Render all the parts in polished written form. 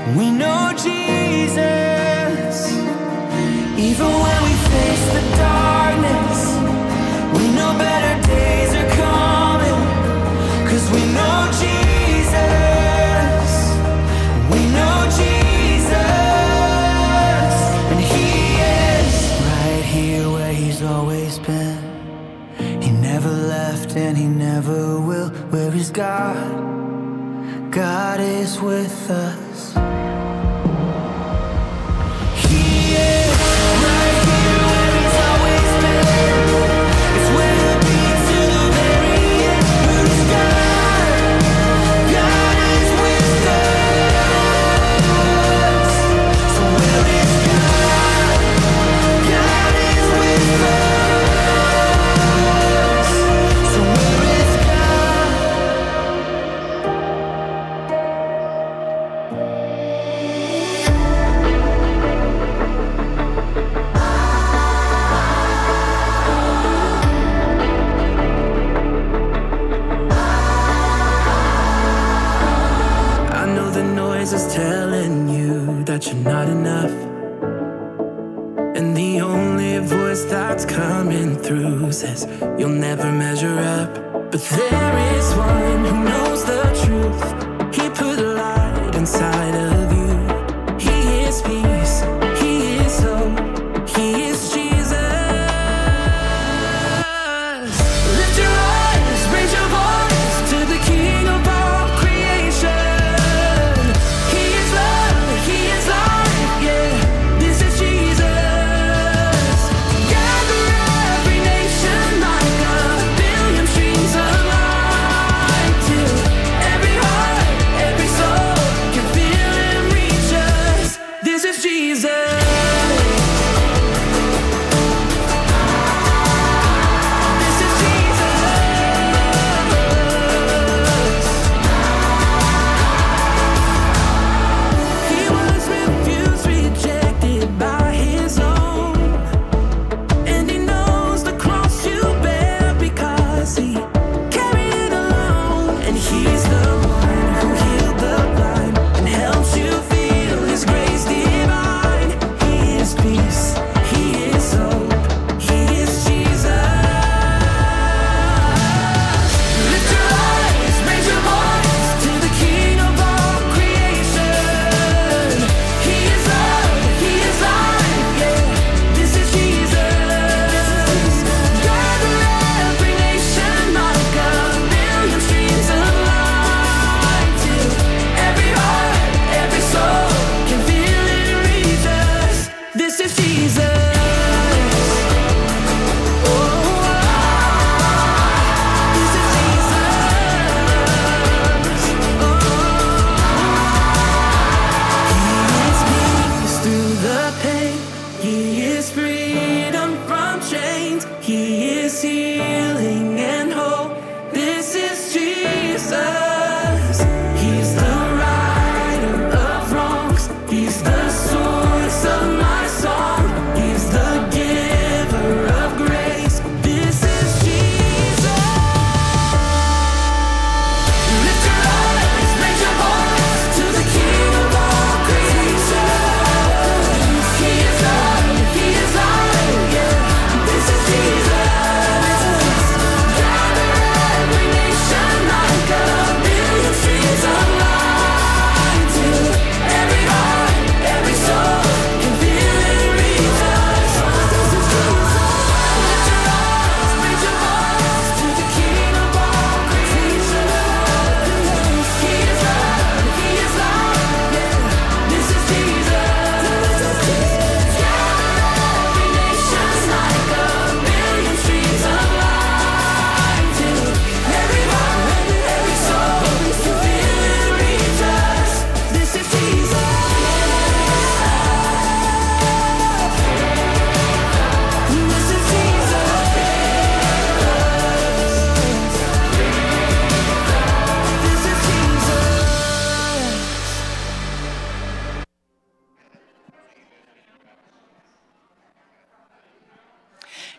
We know Jesus. Even when we face the darkness, we know better days are coming. 'Cause we know Jesus. We know Jesus. And He is right here where He's always been. He never left and He never will. Where is God? God is with us. He is right here where He's always been. It's where He'll be to the very end. Where is God? God is with us. So where is God? God is with us. So where is God? I know the noise is telling you that you're not enough, and the only voice that's coming through says you'll never measure up. But there is one who knows the truth. He put light inside of you. He is peace, He is hope, He is Jesus. Lift your eyes, raise your voice to the King of all creation. He is love, He is life, yeah, this is Jesus. Gather every nation like a billion streams of light, till every heart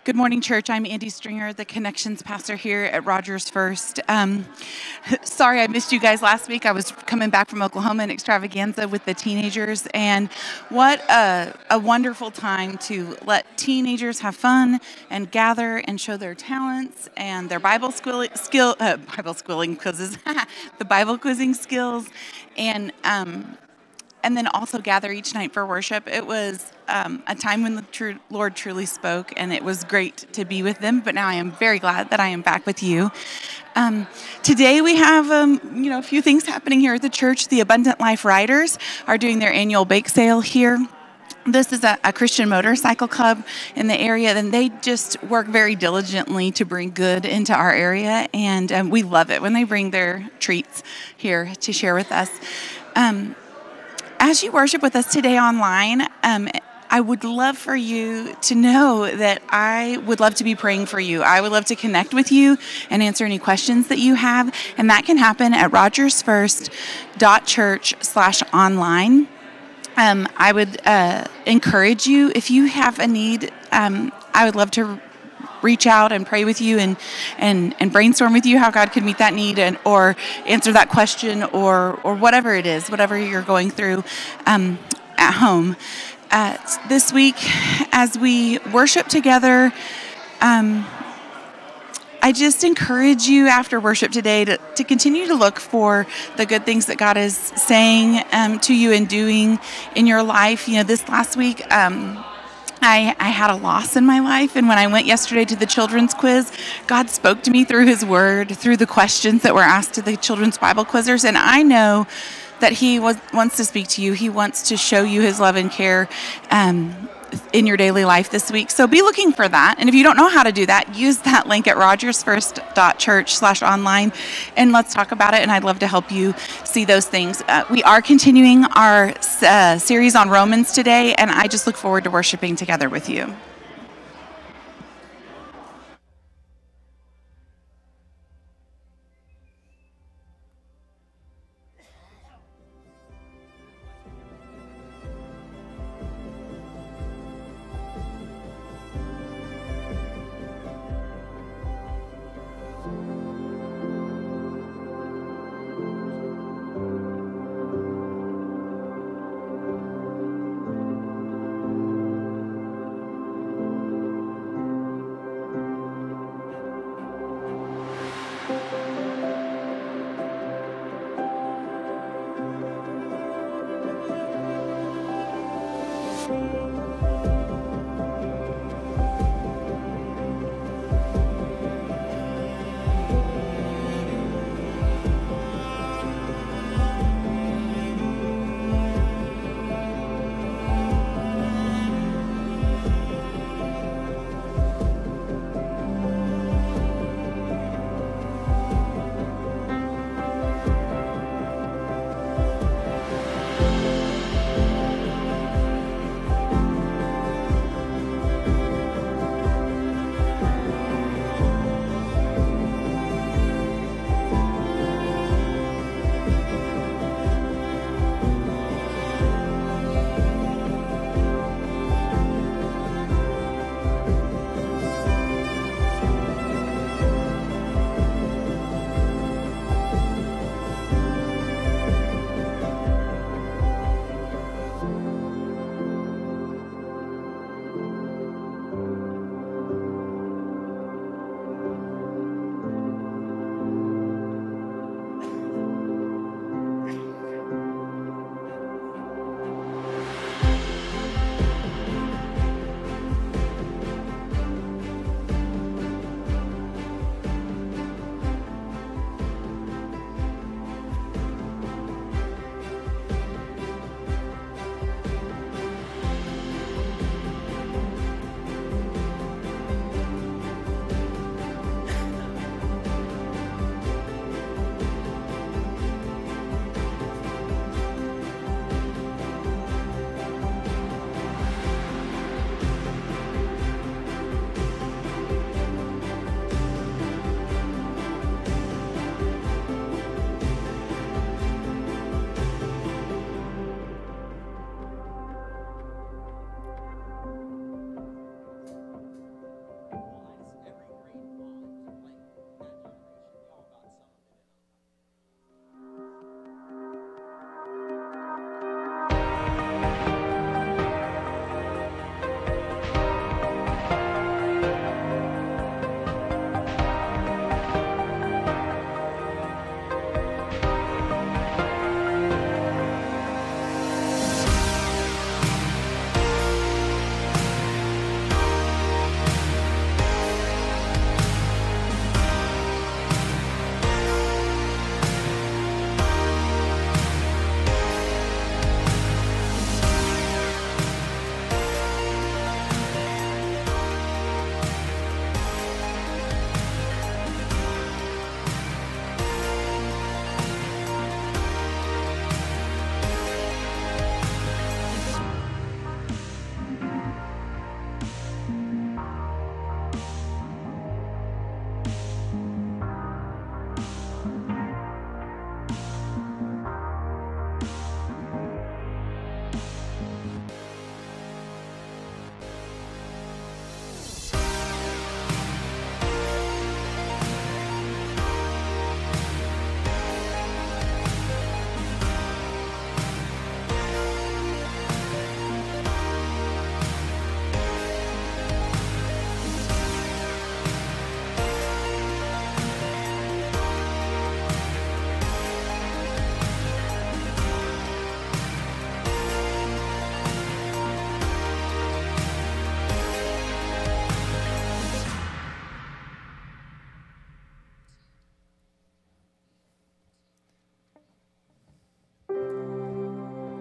Good morning, church. I'm Andy Stringer, the Connections pastor here at Rogers First. Sorry I missed you guys last week. I was coming back from Oklahoma in extravaganza with the teenagers, and what a wonderful time to let teenagers have fun and gather and show their talents and their Bible schooling quizzes, the Bible quizzing skills, and then also gather each night for worship. It was a time when the Lord truly spoke, and it was great to be with them. But now I am very glad that I am back with you. Today we have a few things happening here at the church. The Abundant Life Riders are doing their annual bake sale here. This is a Christian motorcycle club in the area, and they just work very diligently to bring good into our area, and we love it when they bring their treats here to share with us. As you worship with us today online, I would love for you to know that I would love to be praying for you. I would love to connect with you and answer any questions that you have, and that can happen at rogersfirst.church/online. I would encourage you, if you have a need, I would love to reach out and pray with you and brainstorm with you how God could meet that need or answer that question or whatever it is, whatever you're going through at home. This week, as we worship together, I just encourage you after worship today to continue to look for the good things that God is saying to you and doing in your life. This last week, I had a loss in my life, and when I went yesterday to the children's quiz, God spoke to me through His Word, through the questions that were asked to the children's Bible quizzers, and I know that He wants to speak to you. He wants to show you His love and care in your daily life this week. So be looking for that, and if you don't know how to do that, use that link at rogersfirst.church/online, and let's talk about it, and I'd love to help you see those things. We are continuing our series on Romans today, and I just look forward to worshiping together with you.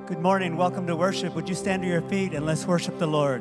Good morning. Welcome to worship. Would you stand to your feet and let's worship the Lord.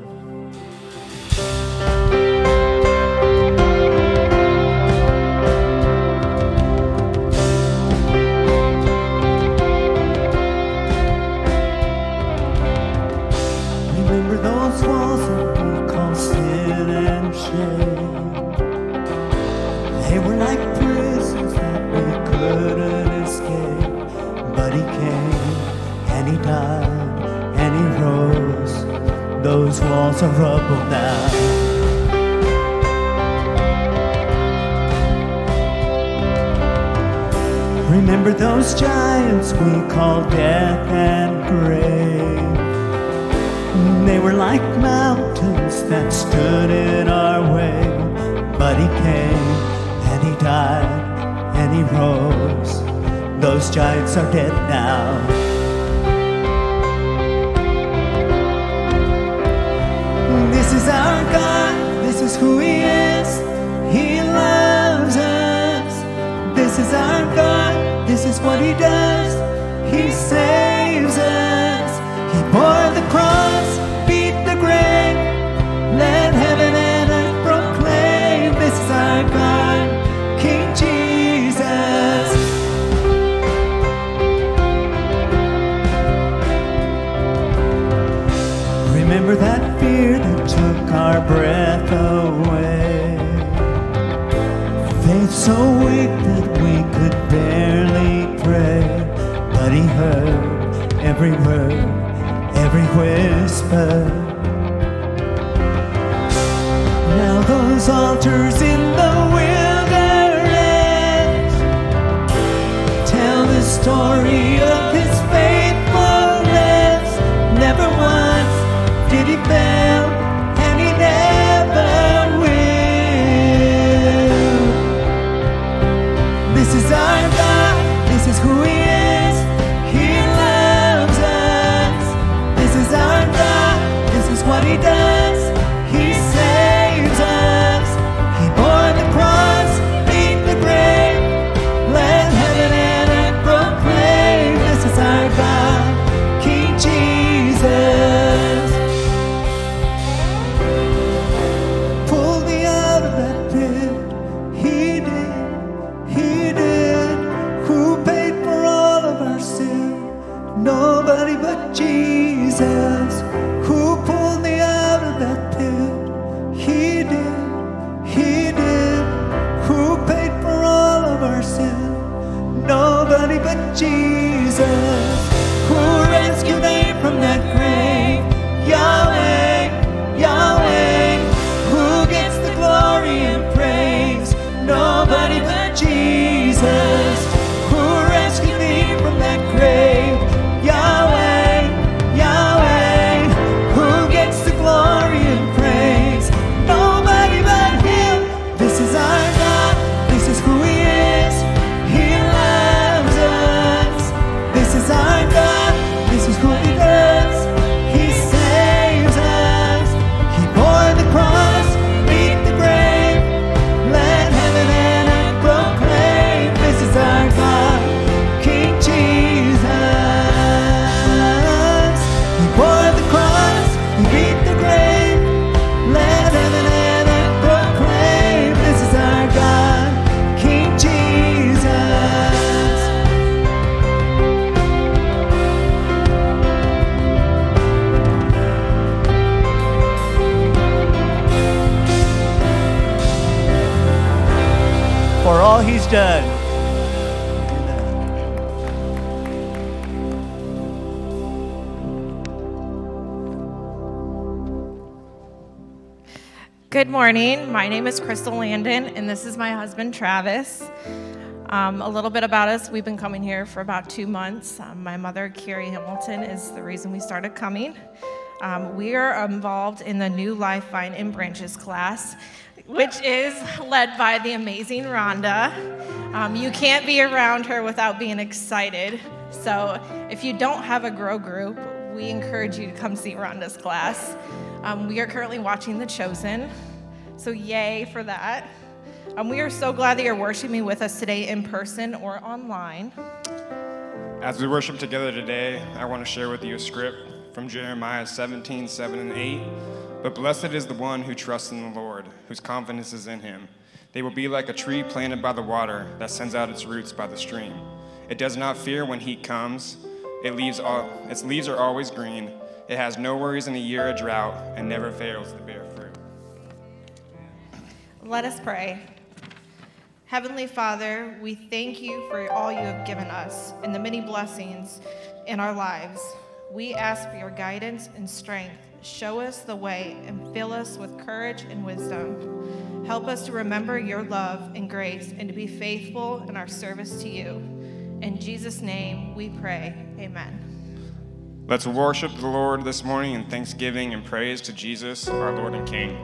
Remember those walls that we call sin and shame. They were like prisons that we couldn't escape. But he came and he died and he rose. Those walls are rubble now. Remember those giants we call death and grave. They were like mountains that stood in our way. But he came and he died and he rose. Those giants are dead now. This is our God, this is who he is. He loves us. This is our God, this is what he does. He saves us. He bore the cross, beat the grave. Let heaven and earth proclaim. This is our God, King Jesus. Remember that fear that took our breath away. Faith so weak that we could barely pray. But he heard every word, every whisper. Now those altars in the wilderness tell the story of his faithfulness. Never once did he fail, and he never will. This is our God, this is who he is. He loves us. This is our God, this is what he does. He saves us. He bore the cross, beat the grave. Let heaven and earth proclaim. This is our God, King Jesus. Pulled me out of that pit. He did. Who paid for all of our sin? Nobody but Jesus. Who pulled me out of that pit? He did. Who paid for all of our sin? Nobody but Jesus. Who rescued me from that grave? Yahweh, Yahweh. Who gets the glory and praise? Nobody but Jesus. Who rescued me from that grave? Yahweh, Yahweh. Who gets the glory and praise? Nobody but him. This is our God, this is who he is. He loves us. This is our God, this is who he does. He saves us. He bore the cross, beat the grave. Let heaven and earth proclaim. This is our God, King Jesus. He bore the cross, he beat the grave. Let heaven and earth proclaim. This is our God, King Jesus. For all he's done. Good morning. My name is Crystal Landon, and this is my husband, Travis. A little bit about us. We've been coming here for about 2 months. My mother, Carrie Hamilton, is the reason we started coming. We are involved in the new Life Vine and Branches class, which is led by the amazing Rhonda. You can't be around her without being excited. So if you don't have a grow group, we encourage you to come see Rhonda's class. We are currently watching The Chosen, so yay for that. We are so glad that you're worshiping with us today in person or online. As we worship together today, I want to share with you a script from Jeremiah 17:7 and 8. But blessed is the one who trusts in the Lord, whose confidence is in him. They will be like a tree planted by the water that sends out its roots by the stream. It does not fear when heat comes. Its leaves are always green. It has no worries in a year of drought and never fails to bear fruit. Let us pray. Heavenly Father, we thank you for all you have given us and the many blessings in our lives. We ask for your guidance and strength. Show us the way and fill us with courage and wisdom. Help us to remember your love and grace and to be faithful in our service to you. In Jesus' name we pray, amen. Let's worship the Lord this morning in thanksgiving and praise to Jesus, our Lord and King.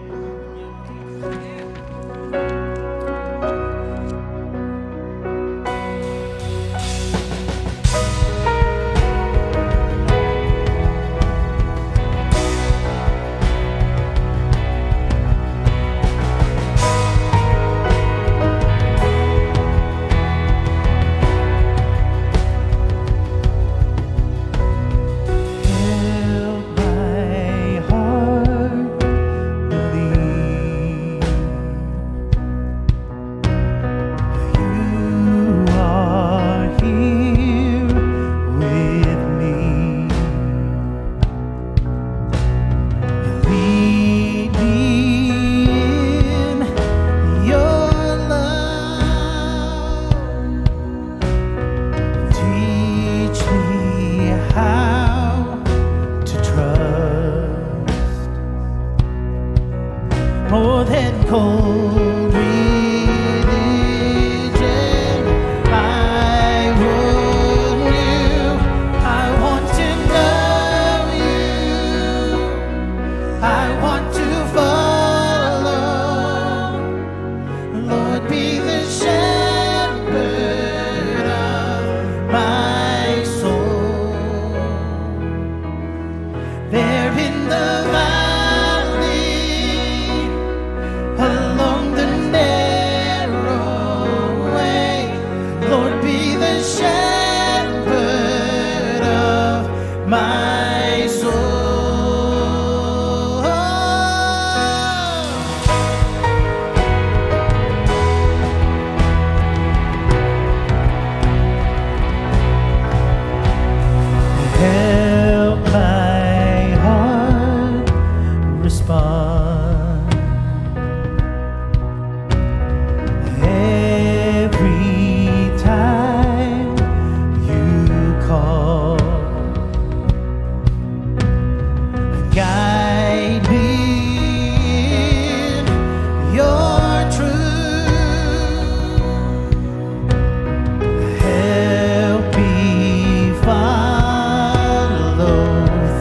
More than cold religion, I want you. I want to know you. I want to follow. Lord, be the shepherd of my soul. There in the valley, along the narrow way, Lord, be the shepherd of my soul. Help my heart respond every time you call. Guide me in your truth. Help me follow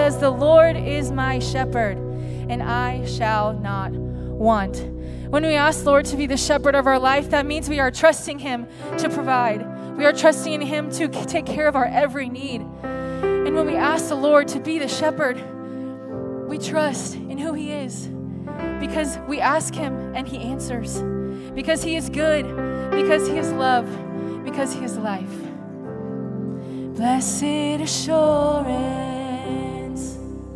because the Lord is my shepherd, and I shall not want. When we ask the Lord to be the shepherd of our life, that means we are trusting Him to provide. We are trusting in Him to take care of our every need. And when we ask the Lord to be the shepherd, we trust in who He is, because we ask Him and He answers, because He is good, because He is love, because He is life. Blessed assurance,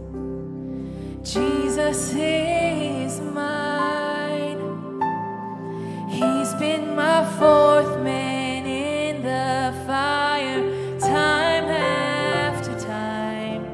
Jesus is mine. He's been my fourth man in the fire, time after time.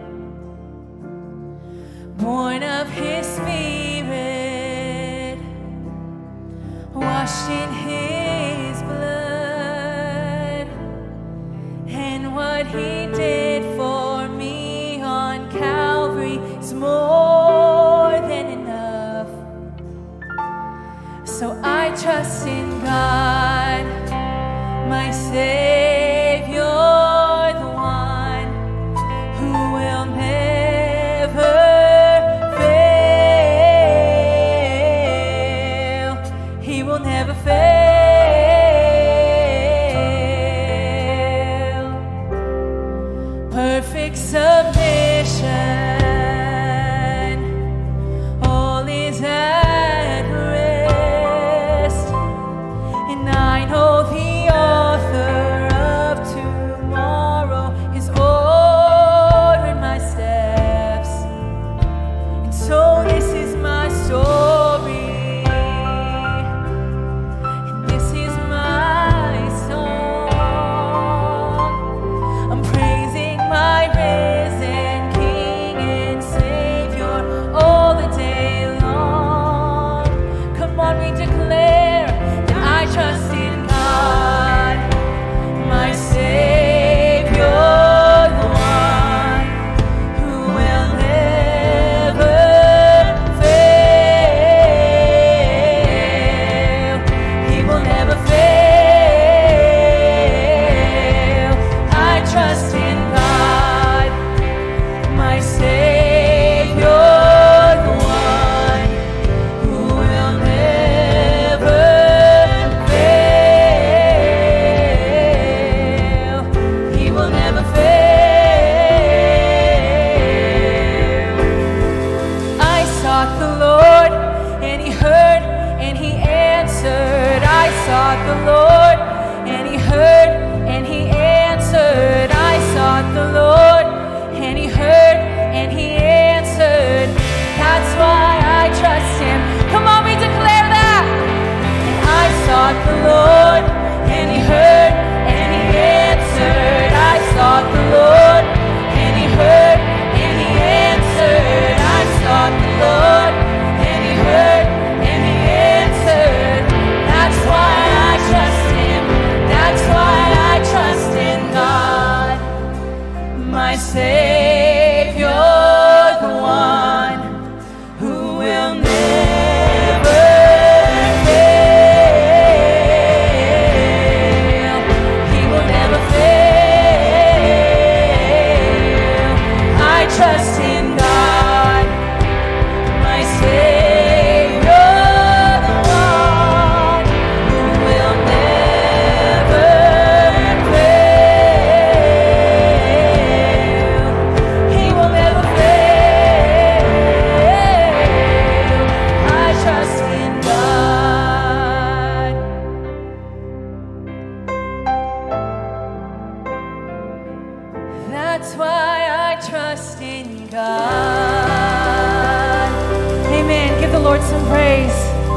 Born of His Spirit, washed in His blood, and what He did for me on Calvary is more than enough. So I trust in God, my Savior, the one who will never fail. He will never fail. Perfect submission, all is at rest, and I know the author of tomorrow is ordering my steps. And so this is my story, and this is my song. I'm praising my risen King and Savior all the day long. Come on, we declare that I trust in God, my Savior, the one who will never fail. He will never fail. I trust in God, my Savior, the one who will never fail. He will never fail. I sought the Lord, and He heard, and He answered. I sought the Lord, and He heard, and He answered. I sought the Lord, and He heard, and He answered. That's why I trust Him. Come on, we declare that. And I sought the Lord, and He heard, and He answered. I sought the Lord, and He heard, and He answered. I sought the Lord, and He heard, and He answered. That's why I trust Him. That's why I trust in God, my Savior, the one who will never fail. He will never fail. I trust in God, my Savior, the one who will never fail. He will never fail. I trust in God. That's why I trust in God. Amen. Give the Lord some praise.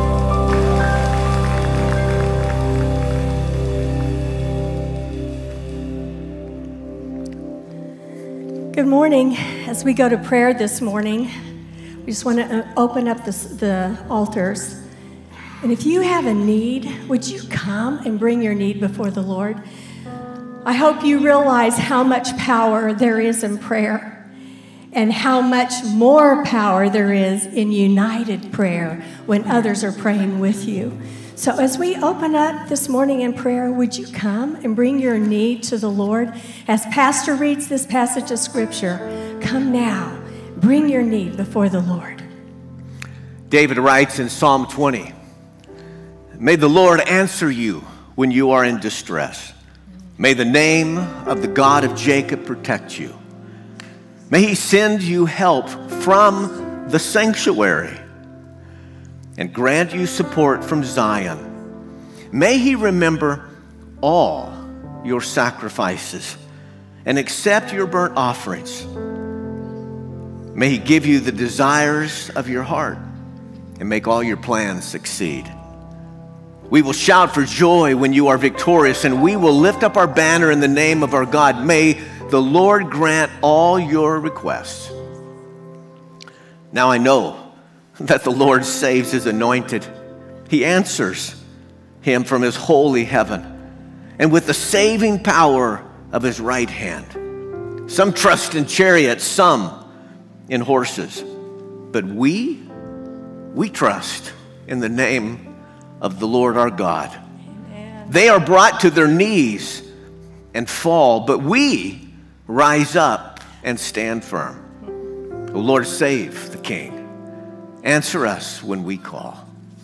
Good morning. As we go to prayer this morning, we just want to open up the altars. And if you have a need, would you come and bring your need before the Lord? I hope you realize how much power there is in prayer and how much more power there is in united prayer when others are praying with you. So as we open up this morning in prayer, would you come and bring your need to the Lord? As Pastor reads this passage of Scripture, come now bring your need before the Lord. David writes in Psalm 20, "May the Lord answer you when you are in distress. May the name of the God of Jacob protect you. May he send you help from the sanctuary and grant you support from Zion. May he remember all your sacrifices and accept your burnt offerings. May he give you the desires of your heart and make all your plans succeed. We will shout for joy when you are victorious, and we will lift up our banner in the name of our God. May the Lord grant all your requests." Now I know that the Lord saves his anointed. He answers him from his holy heaven and with the saving power of his right hand. Some trust in chariots, some in horses, but we trust in the name of the Lord our God. Amen. They are brought to their knees and fall, but we rise up and stand firm. O Lord, save the King. Answer us when we call.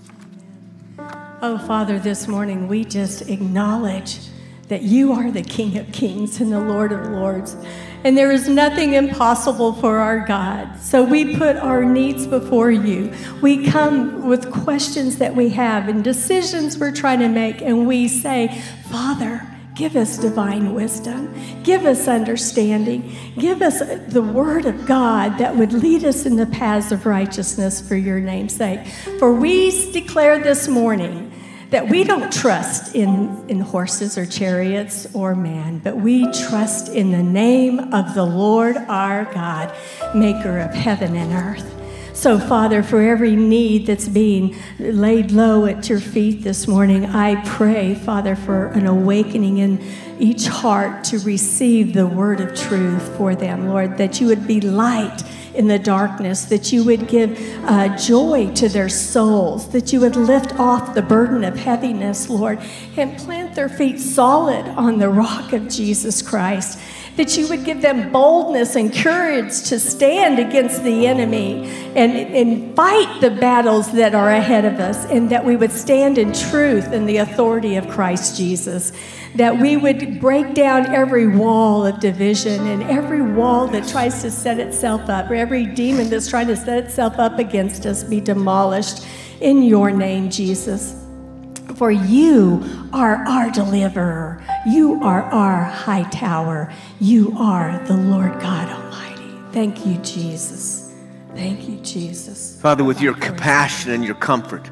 Oh, Father, this morning we just acknowledge that you are the King of Kings and the Lord of Lords, and there is nothing impossible for our God. So we put our needs before you. We come with questions that we have and decisions we're trying to make, and we say, Father, give us divine wisdom. Give us understanding. Give us the word of God that would lead us in the paths of righteousness for your name's sake. For we declare this morning that we don't trust in horses or chariots or man, but we trust in the name of the Lord our God, maker of heaven and earth. So, Father, for every need that's being laid low at your feet this morning, I pray, Father, for an awakening in each heart to receive the word of truth for them, Lord, that you would be light in the darkness, that you would give joy to their souls, that you would lift off the burden of heaviness, Lord, and plant their feet solid on the rock of Jesus Christ, that you would give them boldness and courage to stand against the enemy and fight the battles that are ahead of us, and that we would stand in truth and the authority of Christ Jesus, that we would break down every wall of division and every wall that tries to set itself up, or every demon that's trying to set itself up against us be demolished in your name, Jesus. For you are our deliverer. You are our high tower. You are the Lord God Almighty. Thank you, Jesus. Thank you, Jesus. Father, with your compassion and your comfort,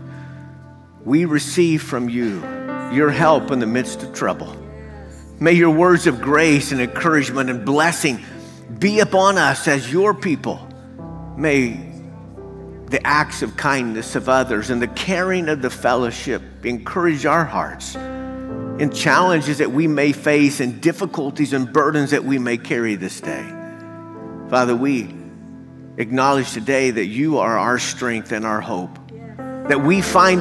we receive from you your help in the midst of trouble. May your words of grace and encouragement and blessing be upon us as your people. May the acts of kindness of others and the caring of the fellowship encourage our hearts in challenges that we may face and difficulties and burdens that we may carry this day. Father, we acknowledge today that you are our strength and our hope, that we find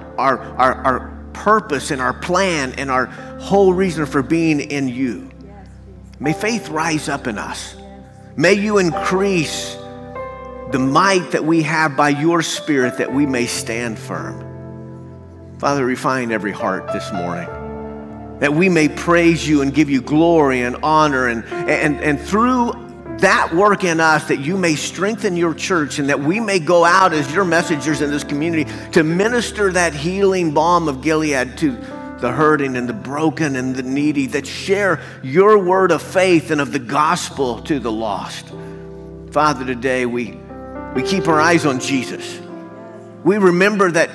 our purpose and our plan and our whole reason for being in you. May faith rise up in us. May you increase the might that we have by your Spirit, that we may stand firm. Father, refine every heart this morning, that we may praise you and give you glory and honor, and through that work in us, that you may strengthen your church, and that we may go out as your messengers in this community to minister that healing balm of Gilead to the hurting and the broken and the needy, that share your word of faith and of the gospel to the lost. Father, today we keep our eyes on Jesus. We remember that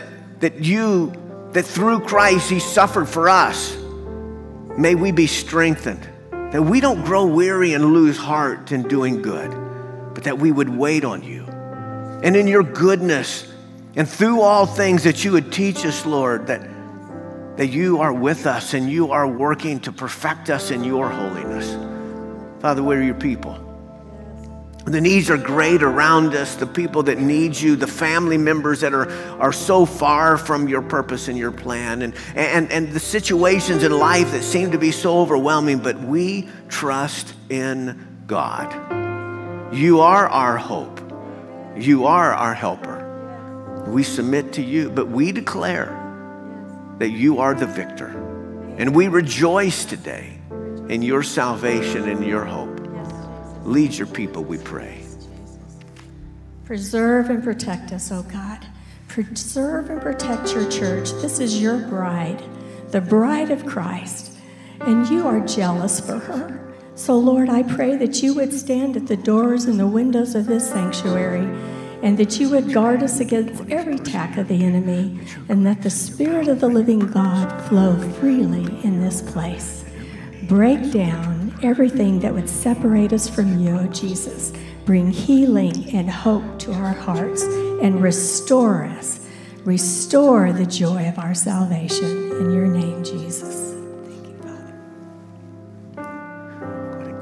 through Christ he suffered for us. May we be strengthened, that we don't grow weary and lose heart in doing good, but that we would wait on you. And in your goodness and through all things, that you would teach us, Lord, that you are with us and you are working to perfect us in your holiness. Father, we're your people. The needs are great around us, the people that need you, the family members that are so far from your purpose and your plan, and the situations in life that seem to be so overwhelming, but we trust in God. You are our hope. You are our helper. We submit to you, but we declare that you are the victor. And we rejoice today in your salvation and your hope. Lead your people, we pray. Preserve and protect us, oh God. Preserve and protect your church. This is your bride, the bride of Christ, and you are jealous for her. So, Lord, I pray that you would stand at the doors and the windows of this sanctuary, and that you would guard us against every attack of the enemy, and that the Spirit of the living God flow freely in this place. Break down everything that would separate us from you, oh Jesus. Bring healing and hope to our hearts and restore us. Restore the joy of our salvation. In your name, Jesus. Thank you, Father. Go ahead and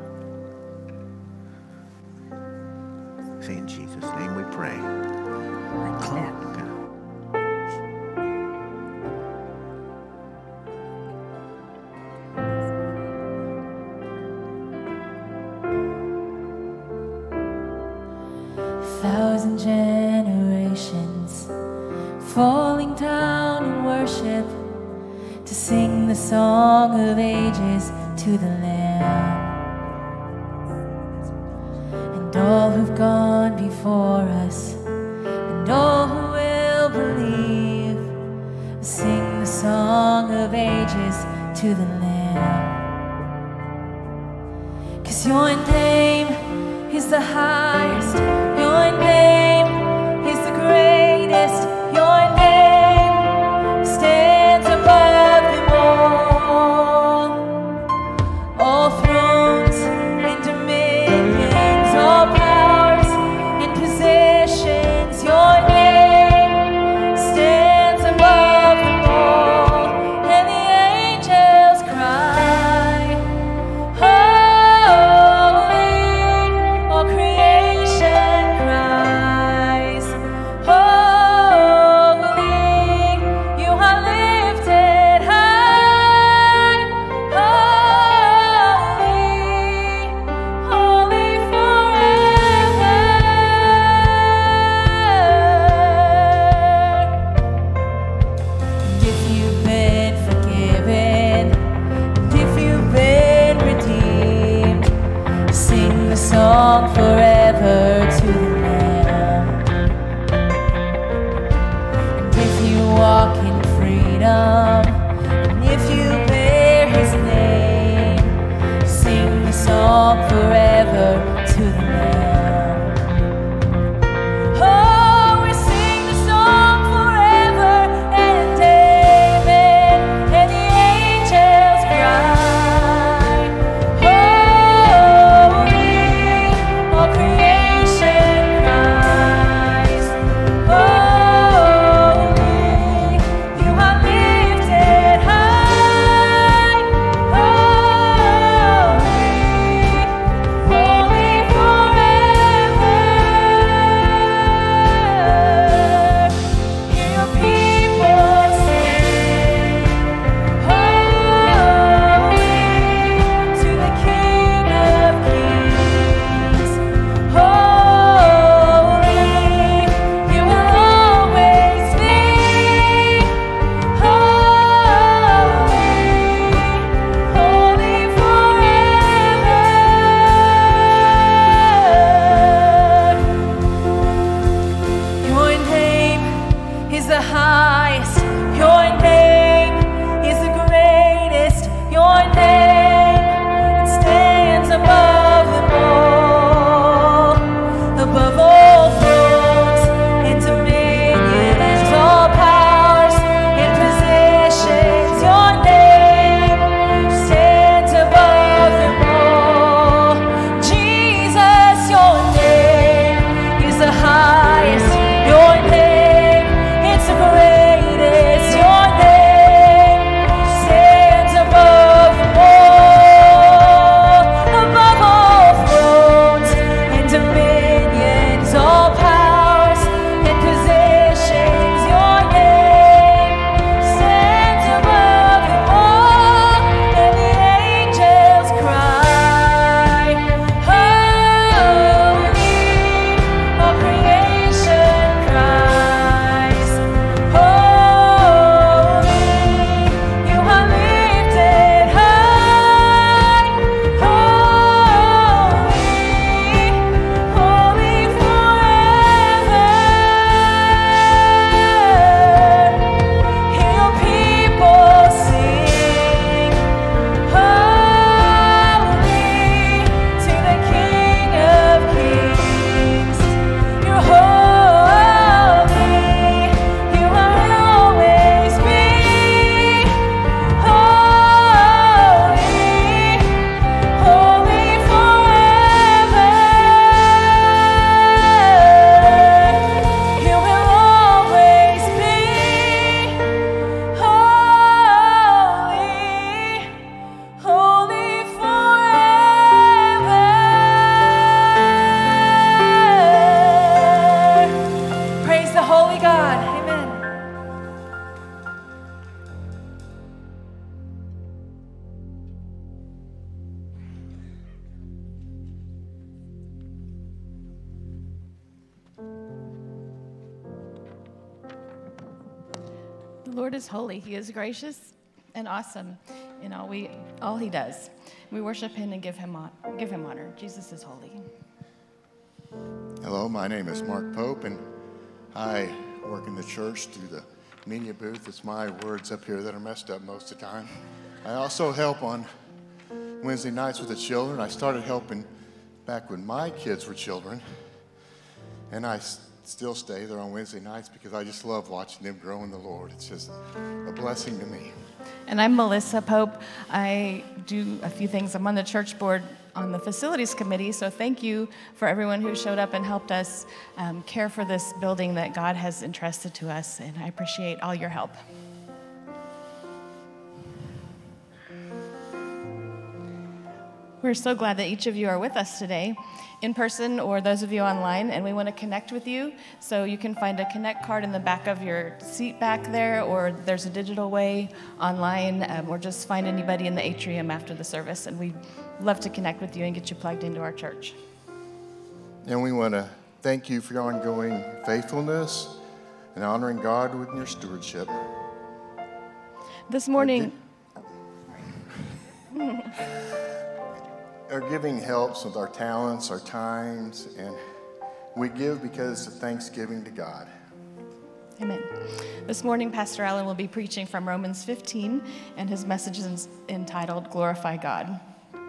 close. Say in Jesus' name we pray. Amen. Thousand generations falling down in worship to sing the song of ages to the Lamb. And all who've gone before us and all who will believe sing the song of ages to the Lamb. 'Cause your name is the highest, your name is the greatest, your name stands above them all thrones and dominions, all powers and positions, your name stands above them all, and the angels cry, holy, all creation cries, holy, you are lifted high, holy, holy forever. And if you've been forgiven, and if you've been redeemed, sing the song forever to the Lamb. And if you walk in freedom, and if you bear his name, sing the song forever to the Lamb. Oh, we sing the song forever and amen, and the angels cry, holy, all creation Lord is holy. He is gracious and awesome in all he does. We worship him and give him honor. Jesus is holy. Hello, my name is Mark Pope, and I work in the church through the media booth. It's my words up here that are messed up most of the time. I also help on Wednesday nights with the children. I started helping back when my kids were children, and I still stay there on Wednesday nights because I just love watching them grow in the Lord. It's just a blessing to me. And I'm Melissa Pope. I do a few things. I'm on the church board on the facilities committee, so thank you for everyone who showed up and helped us care for this building that God has entrusted to us, and I appreciate all your help. We're so glad that each of you are with us today, in person or those of you online, and we want to connect with you. So you can find a Connect card in the back of your seat back there, or there's a digital way online, or just find anybody in the atrium after the service, and we'd love to connect with you and get you plugged into our church. And we want to thank you for your ongoing faithfulness and honoring God with your stewardship. This morning... Our giving helps with our talents, our times, and we give because of thanksgiving to God. Amen. This morning, Pastor Allen will be preaching from Romans 15, and his message is entitled, Glorify God.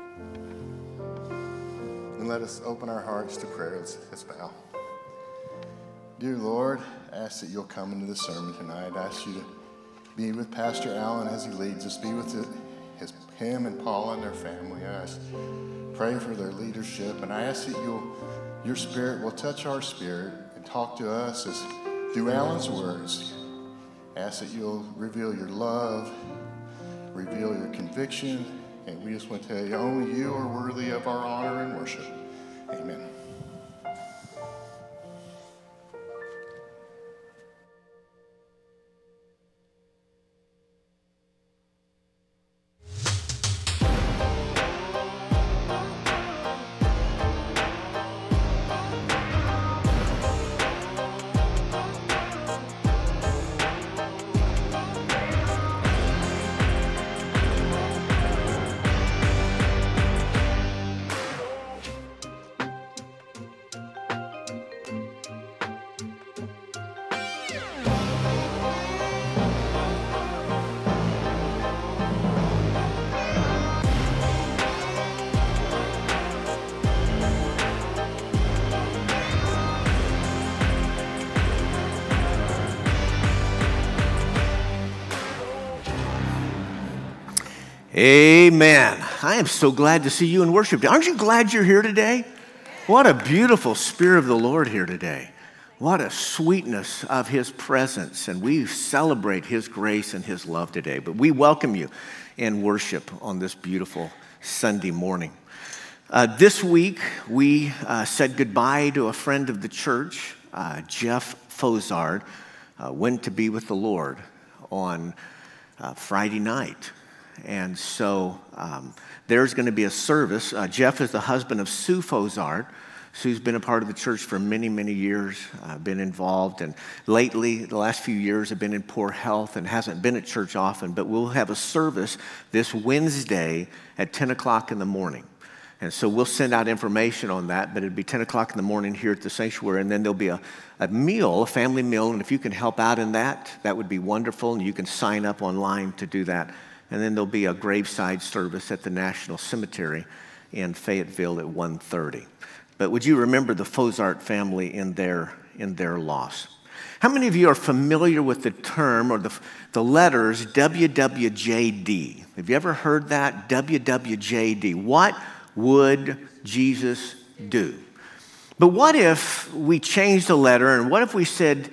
And let us open our hearts to prayer. Let's bow. Dear Lord, I ask that you'll come into the sermon tonight. I ask you to be with Pastor Allen as he leads us. Be with him and Paula and their family. Pray for their leadership, and I ask that your spirit will touch our spirit and talk to us as through Alan's words. I ask that you'll reveal your love, reveal your conviction, and we just want to tell you only you are worthy of our honor and worship. Amen. Amen. I am so glad to see you in worship. Aren't you glad you're here today? What a beautiful Spirit of the Lord here today. What a sweetness of his presence. And we celebrate his grace and his love today. But we welcome you in worship on this beautiful Sunday morning. This week, we said goodbye to a friend of the church, Jeff Fozard, went to be with the Lord on Friday night. And so there's going to be a service. Jeff is the husband of Sue Fozard. Sue's been a part of the church for many, many years, been involved. And lately, the last few years, have been in poor health and hasn't been at church often. But we'll have a service this Wednesday at 10 o'clock in the morning. And so we'll send out information on that, but it'll be 10 o'clock in the morning here at the sanctuary, and then there'll be a meal, a family meal, and if you can help out in that, that would be wonderful, and you can sign up online to do that. And then there'll be a graveside service at the National Cemetery in Fayetteville at 1:30. But would you remember the Fozart family in their loss? How many of you are familiar with the term or the letters WWJD? Have you ever heard that? WWJD. What would Jesus do? But what if we changed the letter and what if we said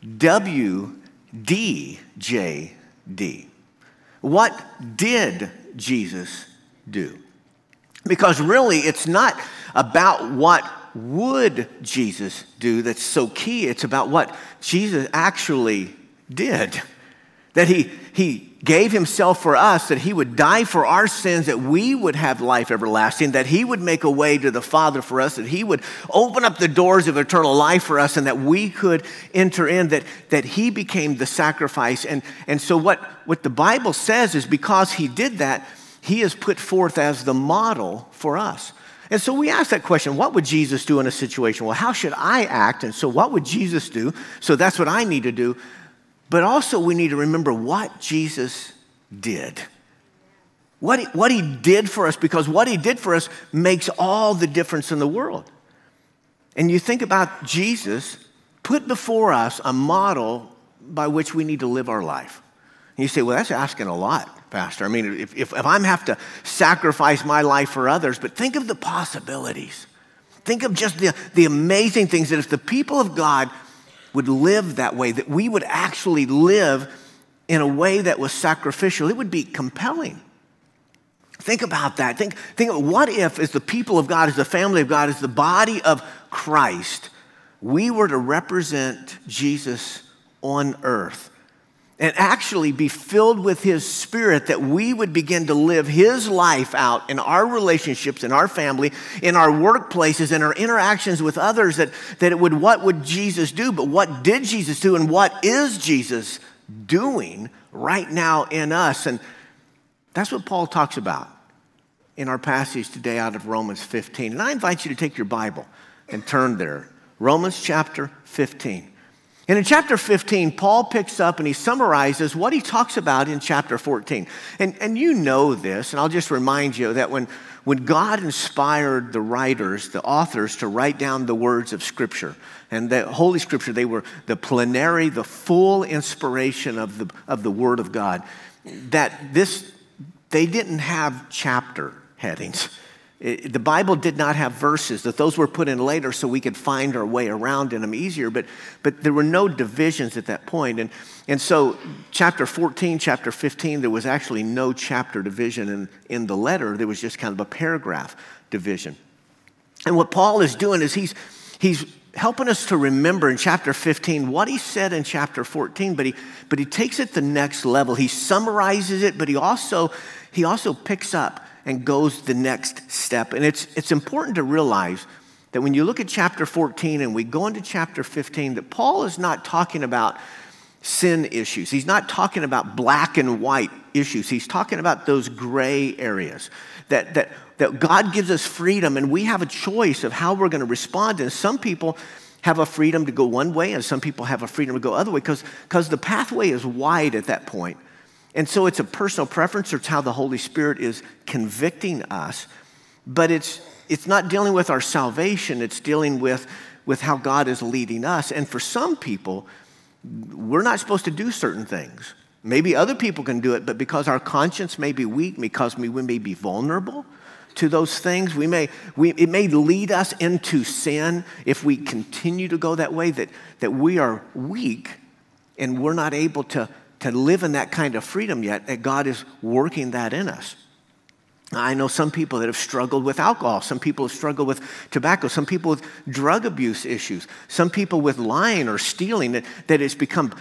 WDJD? What did Jesus do? Because really, it's not about what would Jesus do that's so key. It's about what Jesus actually did. that he gave himself for us, that he would die for our sins, that we would have life everlasting, that he would make a way to the Father for us, that he would open up the doors of eternal life for us, and that we could enter in, that he became the sacrifice. And so what the Bible says is because he did that, he is put forth as the model for us. And so we ask that question, what would Jesus do in a situation? Well, how should I act? And so what would Jesus do? So that's what I need to do. But also we need to remember what Jesus did. What he did for us, because what he did for us makes all the difference in the world. And you think about Jesus put before us a model by which we need to live our life. And you say, well, that's asking a lot, Pastor. I mean, if I'm have to sacrifice my life for others, but think of the possibilities. Think of just the amazing things that if the people of God would live that way, that we would actually live in a way that was sacrificial, it would be compelling. Think about that. Think of what if, as the people of God, as the family of God, as the body of Christ, we were to represent Jesus on earth and actually be filled with his Spirit, that we would begin to live his life out in our relationships, in our family, in our workplaces, in our interactions with others, that it would, what would Jesus do? But what did Jesus do, and what is Jesus doing right now in us? And that's what Paul talks about in our passage today out of Romans 15. And I invite you to take your Bible and turn there. Romans chapter 15. And in chapter 15, Paul picks up and he summarizes what he talks about in chapter 14. And you know this, and I'll just remind you that when God inspired the writers, the authors, to write down the words of Scripture, and the Holy Scripture, they were the plenary, the full inspiration of the Word of God, they didn't have chapter headings. The Bible did not have verses, that those were put in later so we could find our way around in them easier, but there were no divisions at that point. And so chapter 14, chapter 15, there was actually no chapter division in the letter. There was just kind of a paragraph division. And what Paul is doing is he's helping us to remember in chapter 15 what he said in chapter 14, but he takes it the next level. He summarizes it, but he also picks up and goes the next step. And it's important to realize that when you look at chapter 14 and we go into chapter 15, that Paul is not talking about sin issues. He's not talking about black and white issues. He's talking about those gray areas, that God gives us freedom and we have a choice of how we're going to respond. And some people have a freedom to go one way and some people have a freedom to go other way because the pathway is wide at that point. And so it's a personal preference, or it's how the Holy Spirit is convicting us. But it's not dealing with our salvation. It's dealing with how God is leading us. And for some people, we're not supposed to do certain things. Maybe other people can do it, but because our conscience may be weak, because we may be vulnerable to those things, it may lead us into sin if we continue to go that way, that we are weak and we're not able to live in that kind of freedom yet, that God is working that in us. I know some people that have struggled with alcohol. Some people have struggled with tobacco. Some people with drug abuse issues. Some people with lying or stealing, that it's become,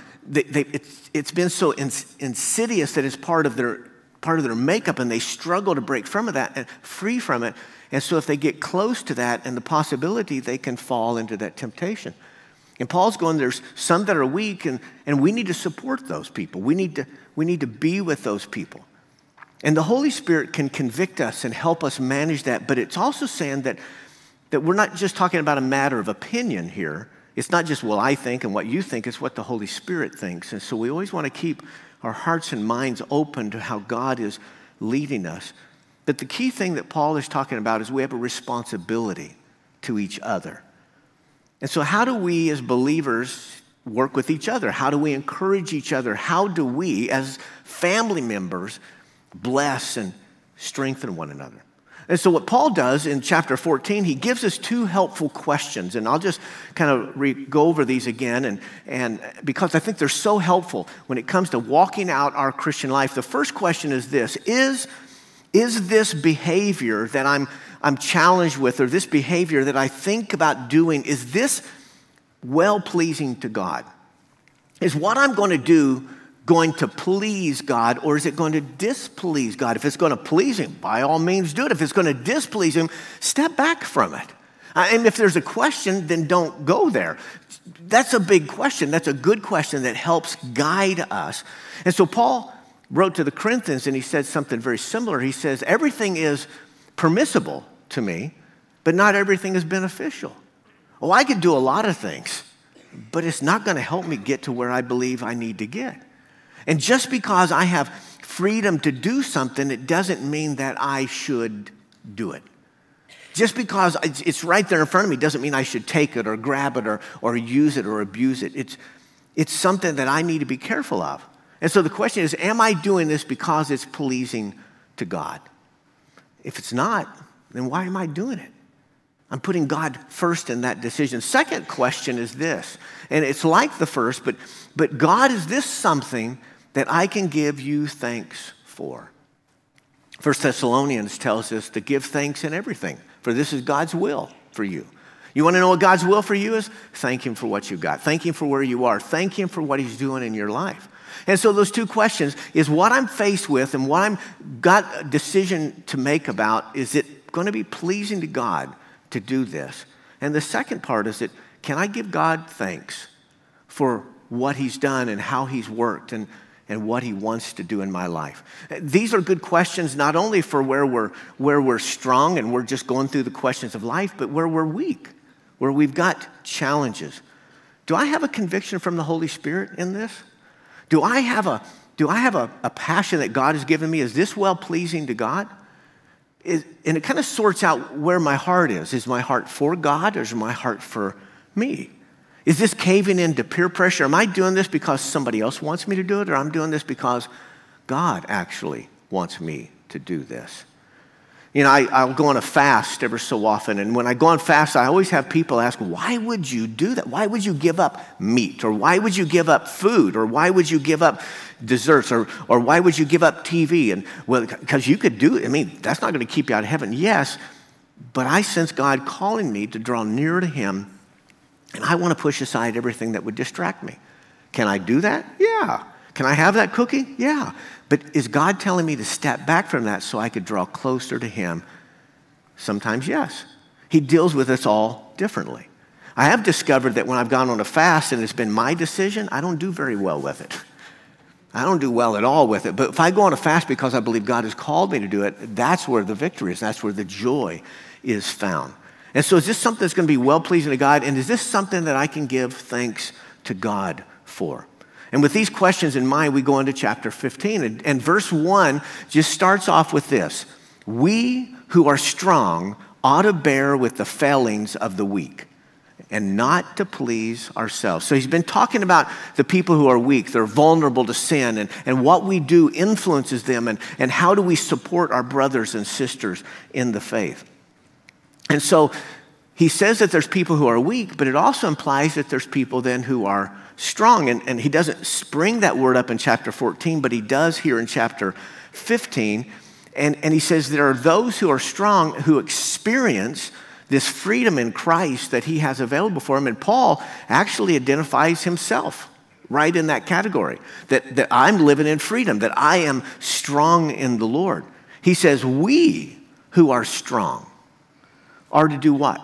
it's been so insidious that it's part of their makeup, and they struggle to break from that and free from it. And so if they get close to that and the possibility, they can fall into that temptation. And Paul's going, there's some that are weak, and we need to support those people. We need to be with those people. And the Holy Spirit can convict us and help us manage that, but it's also saying that we're not just talking about a matter of opinion here. It's not just, well, I think and what you think, it's what the Holy Spirit thinks. And so we always want to keep our hearts and minds open to how God is leading us. But the key thing that Paul is talking about is we have a responsibility to each other. And so how do we as believers work with each other? How do we encourage each other? How do we as family members bless and strengthen one another? And so what Paul does in chapter 14, he gives us two helpful questions. And I'll just kind of go over these again, and because I think they're so helpful when it comes to walking out our Christian life. The first question is this: Is this behavior that I'm challenged with, or this behavior that I think about doing, is this well-pleasing to God? Is what I'm going to do going to please God or is it going to displease God? If it's going to please him, by all means do it. If it's going to displease him, step back from it. And if there's a question, then don't go there. That's a big question. That's a good question that helps guide us. And so Paul wrote to the Corinthians and he said something very similar. He says, everything is permissible to me, but not everything is beneficial. Oh, I could do a lot of things, but it's not going to help me get to where I believe I need to get. And just because I have freedom to do something, it doesn't mean that I should do it. Just because it's right there in front of me doesn't mean I should take it or grab it or use it or abuse it. It's something that I need to be careful of. And so the question is, am I doing this because it's pleasing to God? If it's not, then why am I doing it? I'm putting God first in that decision. Second question is this, and it's like the first, but God, is this something that I can give you thanks for? 1 Thessalonians tells us to give thanks in everything, for this is God's will for you. You want to know what God's will for you is? Thank him for what you've got. Thank him for where you are. Thank him for what he's doing in your life. And so those two questions is what I'm faced with and what I'm got a decision to make about, is it going to be pleasing to God to do this? And the second part is that, can I give God thanks for what he's done and how he's worked and what he wants to do in my life? These are good questions not only for where we're strong and we're just going through the questions of life, but where we're weak, where we've got challenges. Do I have a conviction from the Holy Spirit in this? Do I have a passion that God has given me? Is this well-pleasing to God? And it kind of sorts out where my heart is. Is my heart for God or is my heart for me? Is this caving into peer pressure? Am I doing this because somebody else wants me to do it, or I'm doing this because God actually wants me to do this? You know, I'll go on a fast ever so often, and when I go on fast, I always have people ask, why would you do that? Why would you give up meat? Or why would you give up food? Or why would you give up desserts? Or why would you give up TV? And well, because you could do it. I mean, that's not going to keep you out of heaven. Yes, but I sense God calling me to draw nearer to him, and I want to push aside everything that would distract me. Can I do that? Yeah. Can I have that cookie? Yeah. But is God telling me to step back from that so I could draw closer to him? Sometimes yes. He deals with us all differently. I have discovered that when I've gone on a fast and it's been my decision, I don't do very well with it. I don't do well at all with it. But if I go on a fast because I believe God has called me to do it, that's where the victory is. That's where the joy is found. And so is this something that's going to be well-pleasing to God? And is this something that I can give thanks to God for? And with these questions in mind, we go into chapter 15. And verse 1 just starts off with this: we who are strong ought to bear with the failings of the weak and not to please ourselves. So he's been talking about the people who are weak. They're vulnerable to sin, and what we do influences them, and how do we support our brothers and sisters in the faith. And so he says that there's people who are weak, but it also implies that there's people then who are strong. And he doesn't spring that word up in chapter 14, but he does here in chapter 15. And he says there are those who are strong who experience this freedom in Christ that he has available for him. And Paul actually identifies himself right in that category, that I'm living in freedom, that I am strong in the Lord. He says we who are strong are to do what?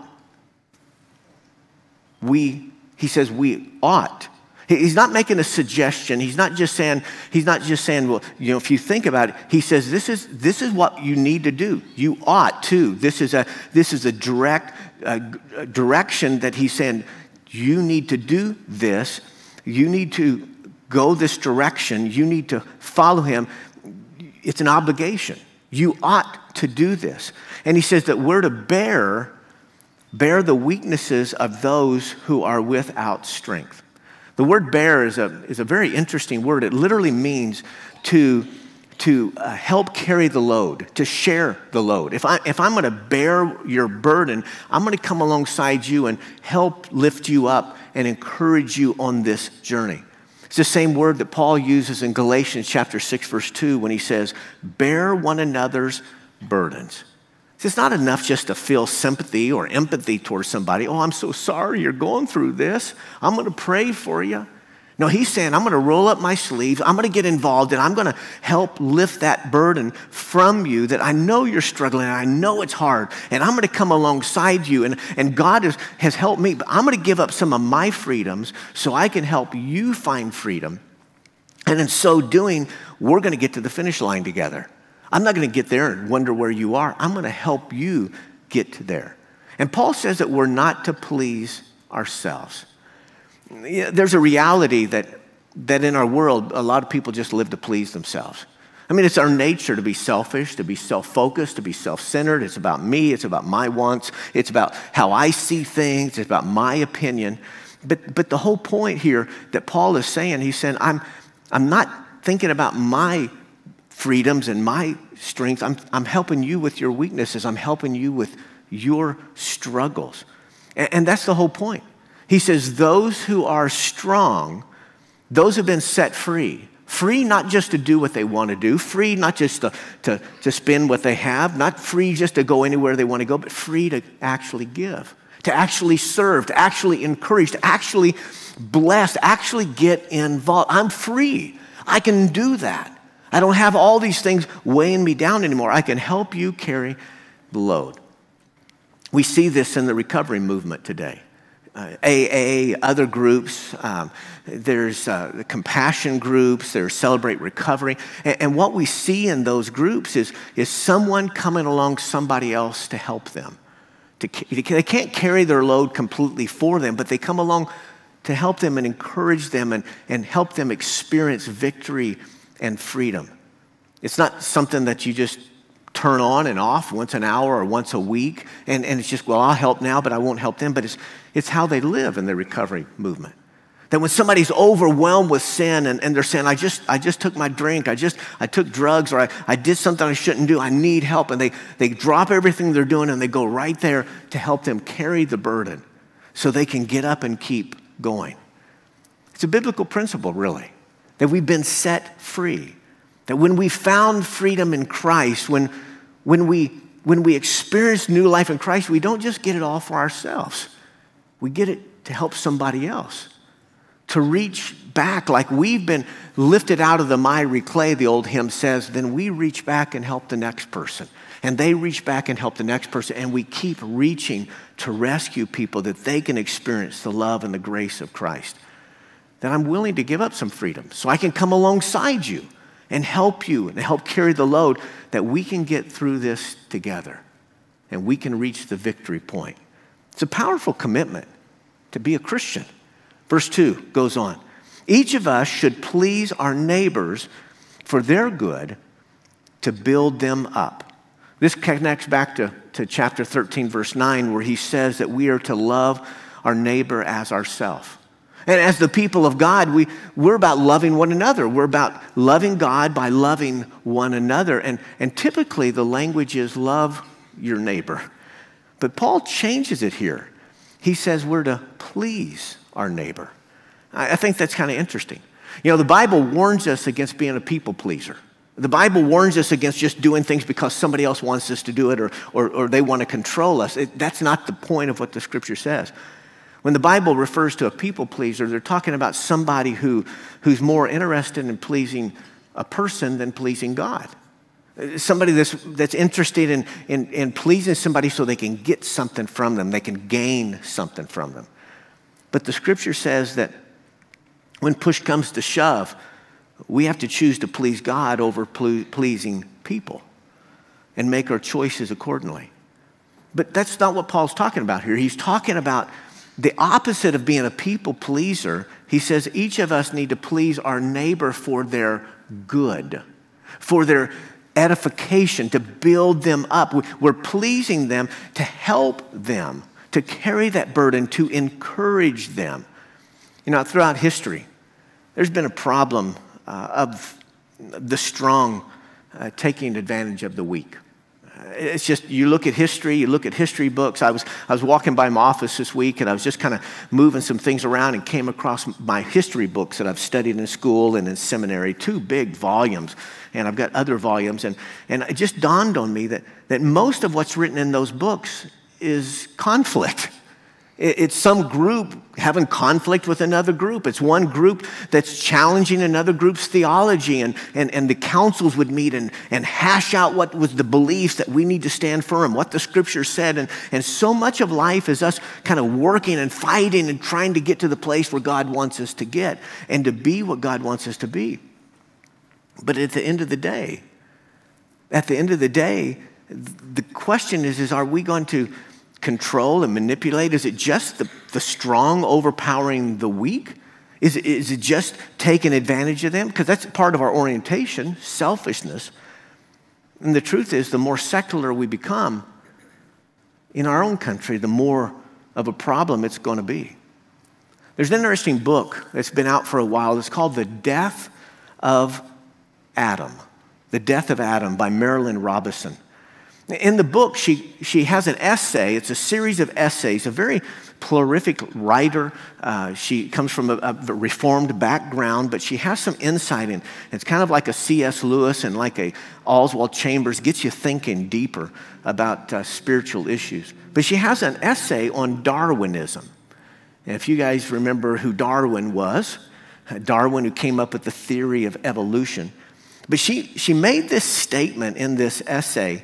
He says we ought. He's not making a suggestion. He's not just saying, well, you know, if you think about it, he says this is what you need to do. You ought to. This is a direct direction that he's saying, you need to do this. You need to go this direction. You need to follow him. It's an obligation. You ought to do this. And he says that we're to bear the weaknesses of those who are without strength. The word bear is a very interesting word. It literally means to help carry the load, to share the load. If I'm going to bear your burden, I'm going to come alongside you and help lift you up and encourage you on this journey. It's the same word that Paul uses in Galatians chapter 6, verse 2, when he says, bear one another's burdens. It's not enough just to feel sympathy or empathy towards somebody. Oh, I'm so sorry you're going through this. I'm going to pray for you. No, he's saying, I'm going to roll up my sleeves, I'm going to get involved, and I'm going to help lift that burden from you that I know you're struggling, and I know it's hard, and I'm going to come alongside you, and God has helped me, but I'm going to give up some of my freedoms so I can help you find freedom. And in so doing, we're going to get to the finish line together. I'm not going to get there and wonder where you are. I'm going to help you get to there. And Paul says that we're not to please ourselves. There's a reality that in our world, a lot of people just live to please themselves. I mean, it's our nature to be selfish, to be self-focused, to be self-centered. It's about me. It's about my wants. It's about how I see things. It's about my opinion. But the whole point here that Paul is saying, he's saying, I'm not thinking about my freedoms and my strengths. I'm helping you with your weaknesses. I'm helping you with your struggles. And that's the whole point. He says, those who are strong, those have been set free. Free not just to do what they want to do, free not just to spend what they have, not free just to go anywhere they want to go, but free to actually give, to actually serve, to actually encourage, to actually bless, to actually get involved. I'm free. I can do that. I don't have all these things weighing me down anymore. I can help you carry the load. We see this in the recovery movement today. AA, other groups, there's the compassion groups, there's Celebrate Recovery. And what we see in those groups is someone coming along somebody else to help them. They can't carry their load completely for them, but they come along to help them and encourage them and help them experience victory and freedom. It's not something that you just turn on and off once an hour or once a week, and it's just, well, I'll help now, but I won't help them. But it's how they live in the recovery movement. That when somebody's overwhelmed with sin and they're saying, I just took my drink, I took drugs, or I did something I shouldn't do, I need help, and they drop everything they're doing and they go right there to help them carry the burden so they can get up and keep going. It's a biblical principle, really, that we've been set free. That when we found freedom in Christ, when we experience new life in Christ, we don't just get it all for ourselves. We get it to help somebody else, to reach back like we've been lifted out of the miry clay, the old hymn says, then we reach back and help the next person. And they reach back and help the next person, and we keep reaching to rescue people that they can experience the love and the grace of Christ. That I'm willing to give up some freedom so I can come alongside you and help you and help carry the load, that we can get through this together and we can reach the victory point. It's a powerful commitment to be a Christian. Verse 2 goes on. Each of us should please our neighbors for their good, to build them up. This connects back to chapter 13, verse 9, where he says that we are to love our neighbor as ourselves. And as the people of God, we're about loving one another. We're about loving God by loving one another. And typically the language is love your neighbor. But Paul changes it here. He says we're to please our neighbor. I think that's kind of interesting. You know, the Bible warns us against being a people pleaser. The Bible warns us against just doing things because somebody else wants us to do it or they want to control us. That's not the point of what the scripture says. When the Bible refers to a people pleaser, they're talking about somebody who's more interested in pleasing a person than pleasing God. Somebody that's interested in pleasing somebody so they can get something from them, they can gain something from them. But the scripture says that when push comes to shove, we have to choose to please God over pleasing people and make our choices accordingly. But that's not what Paul's talking about here. He's talking about the opposite of being a people pleaser. He says each of us need to please our neighbor for their good, for their edification, to build them up. We're pleasing them to help them, to carry that burden, to encourage them. You know, throughout history, there's been a problem of the strong taking advantage of the weak. It's just, you look at history, you look at history books. I was walking by my office this week, and I was just kind of moving some things around and came across my history books that I've studied in school and in seminary, 2 big volumes, and I've got other volumes. And it just dawned on me that most of what's written in those books is conflict. It's some group having conflict with another group. It's one group that's challenging another group's theology, and the councils would meet and hash out what was the beliefs that we need to stand firm, what the scripture said. And so much of life is us kind of working and fighting and trying to get to the place where God wants us to get and to be what God wants us to be. But at the end of the day, the question is are we going to control and manipulate? Is it just the strong overpowering the weak? Is it just taking advantage of them? Because that's part of our orientation, selfishness. And the truth is, the more secular we become in our own country, the more of a problem it's going to be. There's an interesting book that's been out for a while. It's called The Death of Adam. The Death of Adam by Marilyn Robinson. In the book, she has an essay. It's a series of essays, a very prolific writer. She comes from a Reformed background, but she has some insight in. It's kind of like a C.S. Lewis and like a Oswald Chambers, gets you thinking deeper about spiritual issues. But she has an essay on Darwinism. And if you guys remember who Darwin was, Darwin who came up with the theory of evolution. But she made this statement in this essay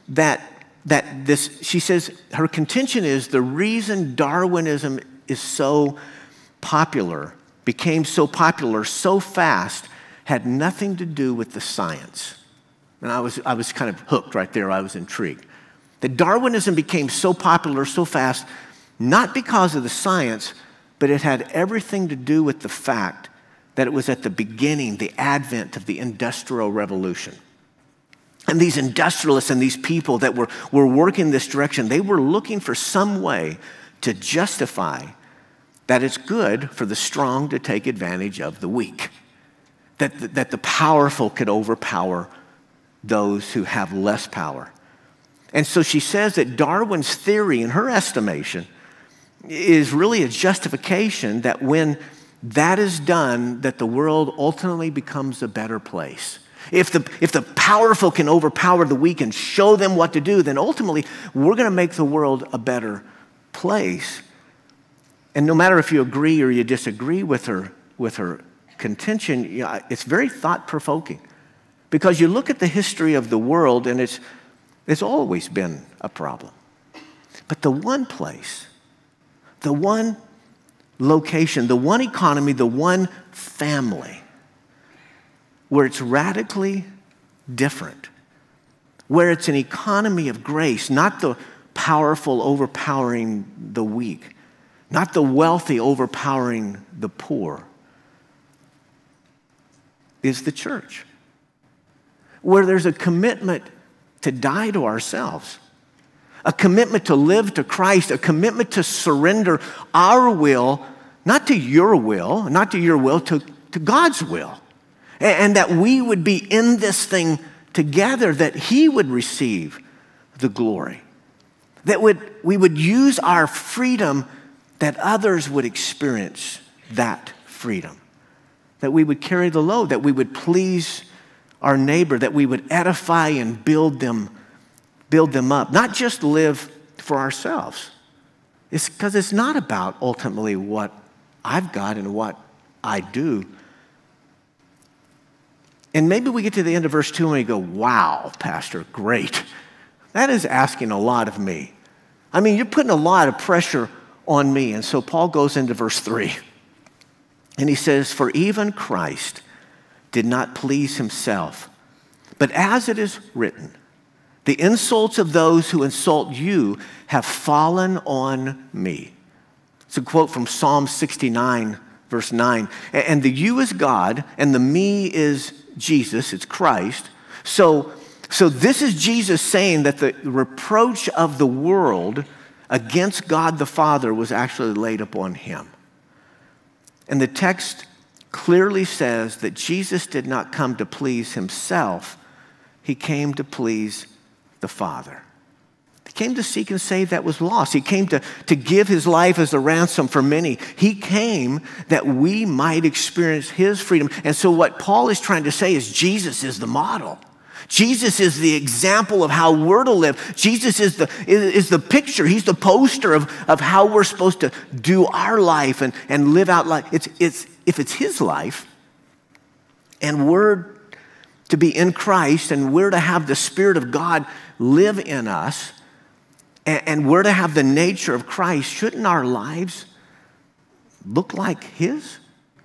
she says her contention is the reason Darwinism is so popular, became so popular so fast, had nothing to do with the science. And I was kind of hooked right there. I was intrigued. That Darwinism became so popular so fast, not because of the science, but it had everything to do with the fact that it was at the beginning, the advent of the Industrial Revolution. And these industrialists and these people that were working this direction, they were looking for some way to justify that it's good for the strong to take advantage of the weak. That the powerful could overpower those who have less power. And so she says that Darwin's theory, in her estimation, is really a justification that when that is done, that the world ultimately becomes a better place. If the powerful can overpower the weak and show them what to do, then ultimately we're going to make the world a better place. And no matter if you agree or you disagree with her contention, it's very thought-provoking. Because you look at the history of the world and it's always been a problem. But the one place, the one location, the one economy, the one family where it's radically different, where it's an economy of grace, not the powerful overpowering the weak, not the wealthy overpowering the poor, is the church, where there's a commitment to die to ourselves, a commitment to live to Christ, a commitment to surrender our will, not to your will, to God's will. And that we would be in this thing together, that He would receive the glory. That we would use our freedom, that others would experience that freedom. That we would carry the load, that we would please our neighbor, that we would edify and build them up. Not just live for ourselves. It's because it's not about ultimately what I've got and what I do. And maybe we get to the end of verse 2 and we go, wow, Pastor, great. That is asking a lot of me. I mean, you're putting a lot of pressure on me. And so Paul goes into verse 3. And he says, for even Christ did not please himself, but as it is written, the insults of those who insult you have fallen on me. It's a quote from Psalm 69, verse 9. And the you is God, and the me is Jesus, it's Christ. So this is Jesus saying that the reproach of the world against God the Father was actually laid upon him. And the text clearly says that Jesus did not come to please himself. He came to please the Father. He came to seek and save that was lost. He came to give his life as a ransom for many. He came that we might experience his freedom. And so what Paul is trying to say is Jesus is the model. Jesus is the example of how we're to live. Jesus is the picture. He's the poster of how we're supposed to do our life and live out life. If it's his life, and we're to be in Christ, and we're to have the Spirit of God live in us, and we're to have the nature of Christ, shouldn't our lives look like his?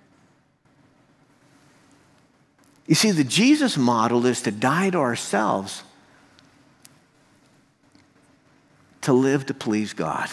You see, the Jesus model is to die to ourselves to live to please God.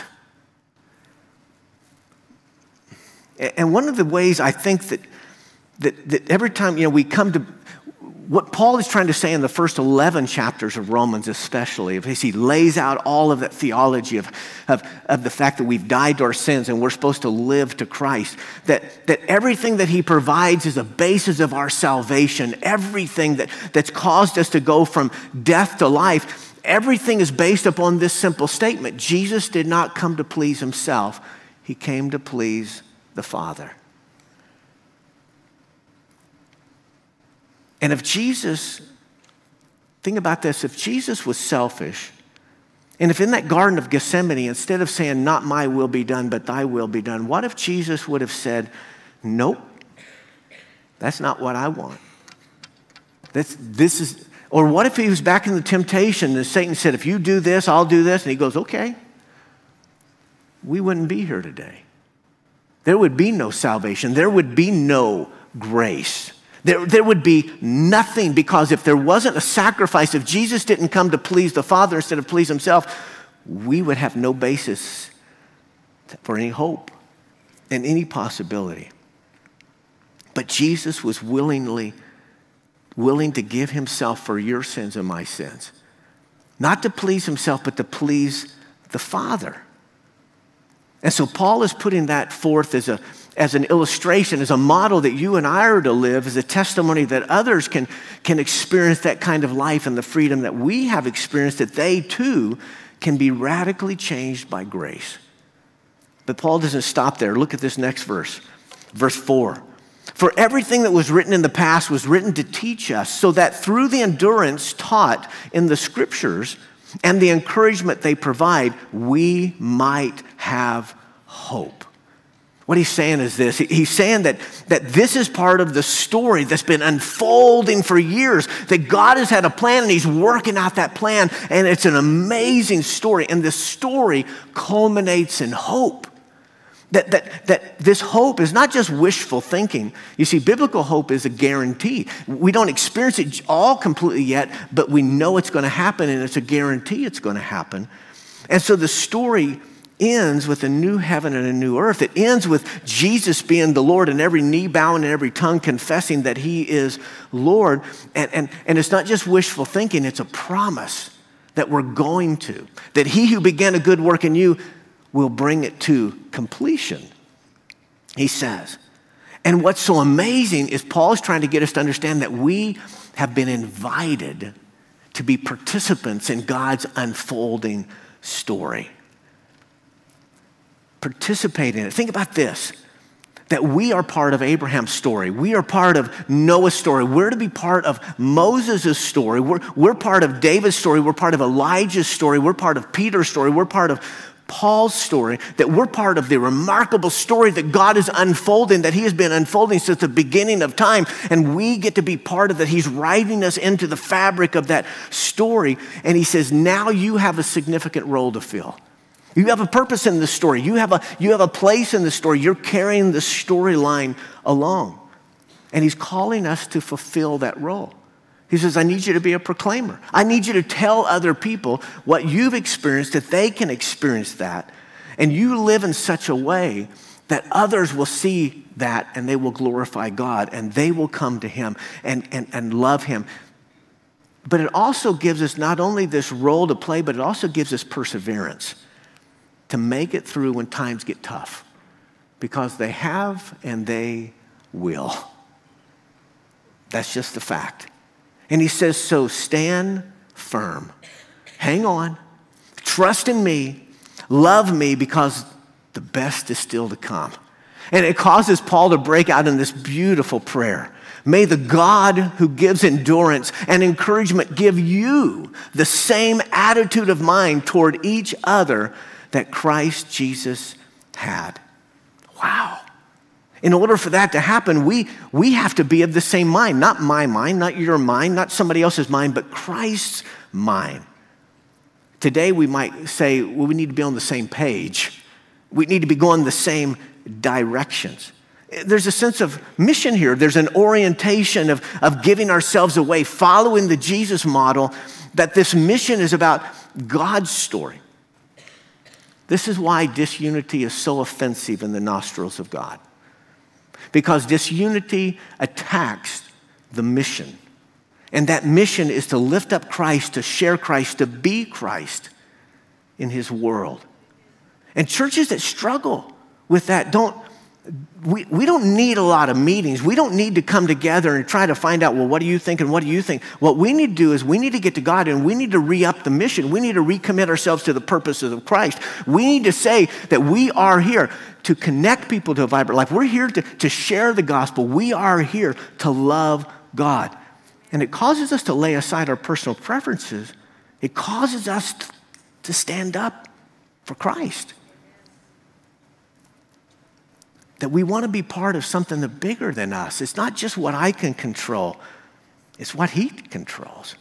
And one of the ways I think that every time, we come to what Paul is trying to say in the first 11 chapters of Romans especially, as he lays out all of that theology of the fact that we've died to our sins and we're supposed to live to Christ, that everything that he provides is a basis of our salvation, everything that's caused us to go from death to life, everything is based upon this simple statement: Jesus did not come to please himself, he came to please the Father. And if Jesus, think about this, if Jesus was selfish, and if in that Garden of Gethsemane, instead of saying, not my will be done, but thy will be done, what if Jesus would have said, nope, that's not what I want. Or what if he was back in the temptation and Satan said, if you do this, I'll do this, and he goes, okay, we wouldn't be here today. There would be no salvation. There would be no grace. There would be nothing, because if there wasn't a sacrifice, if Jesus didn't come to please the Father instead of please himself, we would have no basis for any hope and any possibility. But Jesus was willing to give himself for your sins and my sins. Not to please himself, but to please the Father. And so Paul is putting that forth as an illustration, as a model that you and I are to live, as a testimony that others can experience that kind of life and the freedom that we have experienced, that they too can be radically changed by grace. But Paul doesn't stop there. Look at this next verse, verse 4. For everything that was written in the past was written to teach us, so that through the endurance taught in the Scriptures and the encouragement they provide, we might have hope. What he's saying is this. He's saying that this is part of the story that's been unfolding for years, that God has had a plan and he's working out that plan, and it's an amazing story. And this story culminates in hope. That this hope is not just wishful thinking. You see, biblical hope is a guarantee. We don't experience it all completely yet, but we know it's going to happen, and it's a guarantee it's going to happen. And so the story ends with a new heaven and a new earth. It ends with Jesus being the Lord, and every knee bowing and every tongue confessing that he is Lord. And it's not just wishful thinking, it's a promise that we're going to. That he who began a good work in you will bring it to completion, he says. And what's so amazing is Paul is trying to get us to understand that we have been invited to be participants in God's unfolding story. Participate in it. Think about this, that we are part of Abraham's story. We are part of Noah's story. We're to be part of Moses' story. We're part of David's story. We're part of Elijah's story. We're part of Peter's story. We're part of Paul's story, that we're part of the remarkable story that God is unfolding, that he has been unfolding since the beginning of time, and we get to be part of that. He's writing us into the fabric of that story, and he says, now you have a significant role to fill. You have a purpose in this story. You have a place in the story. You're carrying the storyline along, and he's calling us to fulfill that role. He says, I need you to be a proclaimer. I need you to tell other people what you've experienced, that they can experience that. And you live in such a way that others will see that and they will glorify God and they will come to him and love him. But it also gives us not only this role to play, but it also gives us perseverance to make it through when times get tough, because they have and they will. That's just the fact. And he says, so stand firm, hang on, trust in me, love me, because the best is still to come. And it causes Paul to break out in this beautiful prayer. May the God who gives endurance and encouragement give you the same attitude of mind toward each other that Christ Jesus had. Wow. In order for that to happen, we have to be of the same mind. Not my mind, not your mind, not somebody else's mind, but Christ's mind. Today we might say, well, we need to be on the same page. We need to be going the same directions. There's a sense of mission here. There's an orientation of giving ourselves away, following the Jesus model, that this mission is about God's story. This is why disunity is so offensive in the nostrils of God. Because disunity attacks the mission. And that mission is to lift up Christ, to share Christ, to be Christ in his world. And churches that struggle with that we don't need a lot of meetings. We don't need to come together and try to find out, well, what do you think and what do you think? What we need to do is we need to get to God and we need to re-up the mission. We need to recommit ourselves to the purposes of Christ. We need to say that we are here to connect people to a vibrant life. We're here to share the gospel. We are here to love God. And it causes us to lay aside our personal preferences. It causes us to stand up for Christ. That we want to be part of something that's bigger than us. It's not just what I can control. It's what he controls.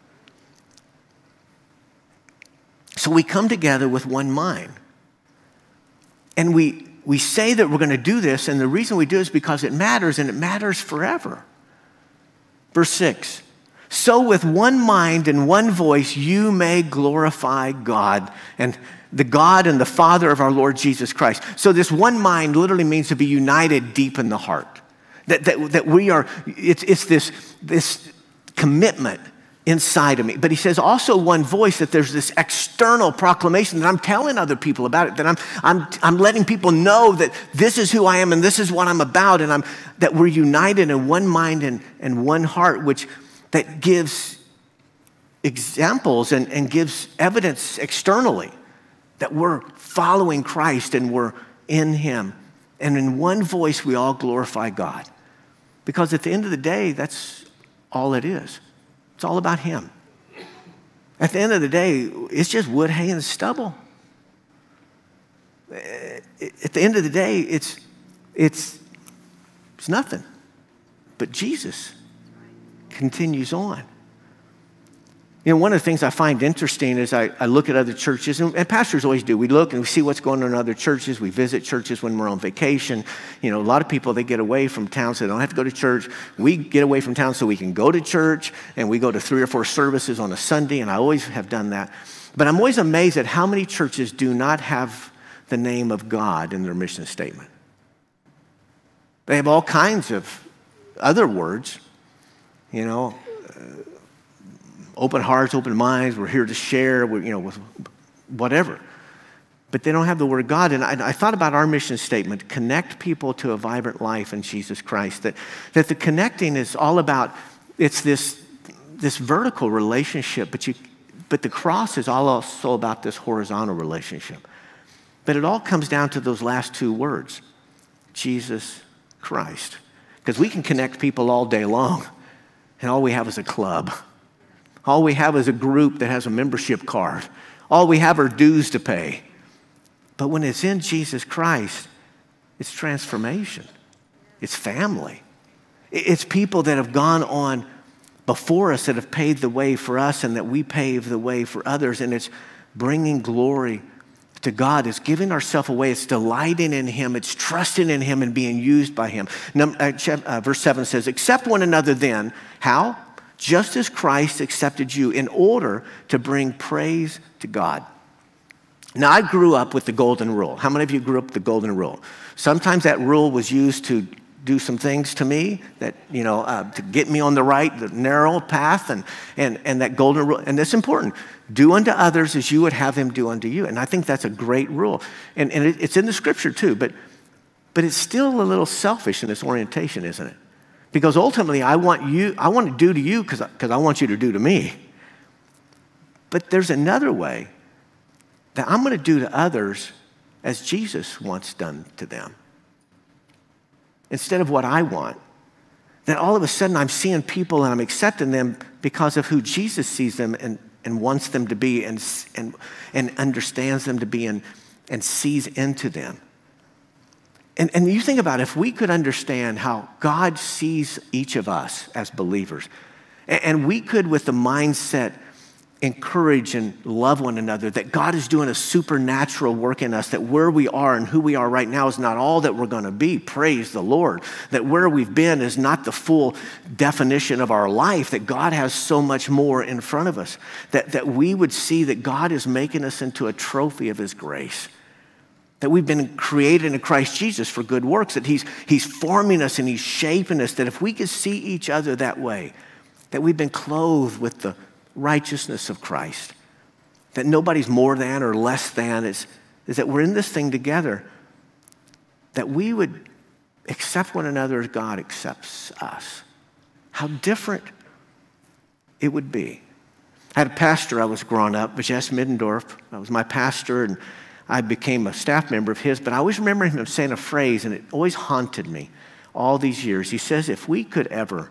So we come together with one mind. And we say that we're going to do this, and the reason we do it is because it matters, and it matters forever. Verse 6, so with one mind and one voice you may glorify God, and the God and the Father of our Lord Jesus Christ. So this one mind literally means to be united deep in the heart. That we are, it's this commitment inside of me. But he says also one voice, that there's this external proclamation that I'm telling other people about it, that I'm letting people know that this is who I am and this is what I'm about, and that we're united in one mind and one heart, that gives examples and gives evidence externally that we're following Christ and we're in him. And in one voice, we all glorify God. Because at the end of the day, that's all it is. It's all about him. At the end of the day, it's just wood, hay, and stubble. At the end of the day, it's nothing. But Jesus continues on. You know, one of the things I find interesting is I look at other churches, and pastors always do. We look and we see what's going on in other churches. We visit churches when we're on vacation. You know, a lot of people, they get away from town so they don't have to go to church. We get away from town so we can go to church, and we go to 3 or 4 services on a Sunday, and I always have done that. But I'm always amazed at how many churches do not have the name of God in their mission statement. They have all kinds of other words, you know, open hearts, open minds, we're here to share, with whatever. But they don't have the word God. And I thought about our mission statement, connect people to a vibrant life in Jesus Christ. That the connecting is all about, it's this vertical relationship, but the cross is also about this horizontal relationship. But it all comes down to those last 2 words, Jesus Christ. Because we can connect people all day long, and all we have is a club. All we have is a group that has a membership card. All we have are dues to pay. But when it's in Jesus Christ, it's transformation. It's family. It's people that have gone on before us, that have paved the way for us, and that we pave the way for others. And it's bringing glory to God. It's giving ourselves away. It's delighting in him. It's trusting in him and being used by him. Verse 7 says, accept one another then. How? Just as Christ accepted you, in order to bring praise to God. Now, I grew up with the golden rule. How many of you grew up with the golden rule? Sometimes that rule was used to do some things to me that, to get me on the narrow path, and that golden rule. And that's important. Do unto others as you would have them do unto you. And I think that's a great rule. And it's in the scripture too, but it's still a little selfish in its orientation, isn't it? Because ultimately, I want to do to you because I want you to do to me. But there's another way that I'm going to do to others as Jesus once done to them. instead of what I want. That all of a sudden I'm seeing people and I'm accepting them because of who Jesus sees them and wants them to be and understands them to be and sees into them. And you think about it, if we could understand how God sees each of us as believers, and we could, with the mindset, encourage and love one another, that God is doing a supernatural work in us, that where we are and who we are right now is not all that we're going to be, praise the Lord, that where we've been is not the full definition of our life, that God has so much more in front of us, that we would see that God is making us into a trophy of his grace, that we've been created in Christ Jesus for good works, that he's forming us and he's shaping us, that if we could see each other that way, that we've been clothed with the righteousness of Christ, that nobody's more than or less than, is that we're in this thing together, that we would accept one another as God accepts us. How different it would be. I had a pastor I was growing up, Vajesh Middendorf. That was my pastor, and I became a staff member of his, but I always remember him saying a phrase, and it always haunted me all these years. He says, if we could ever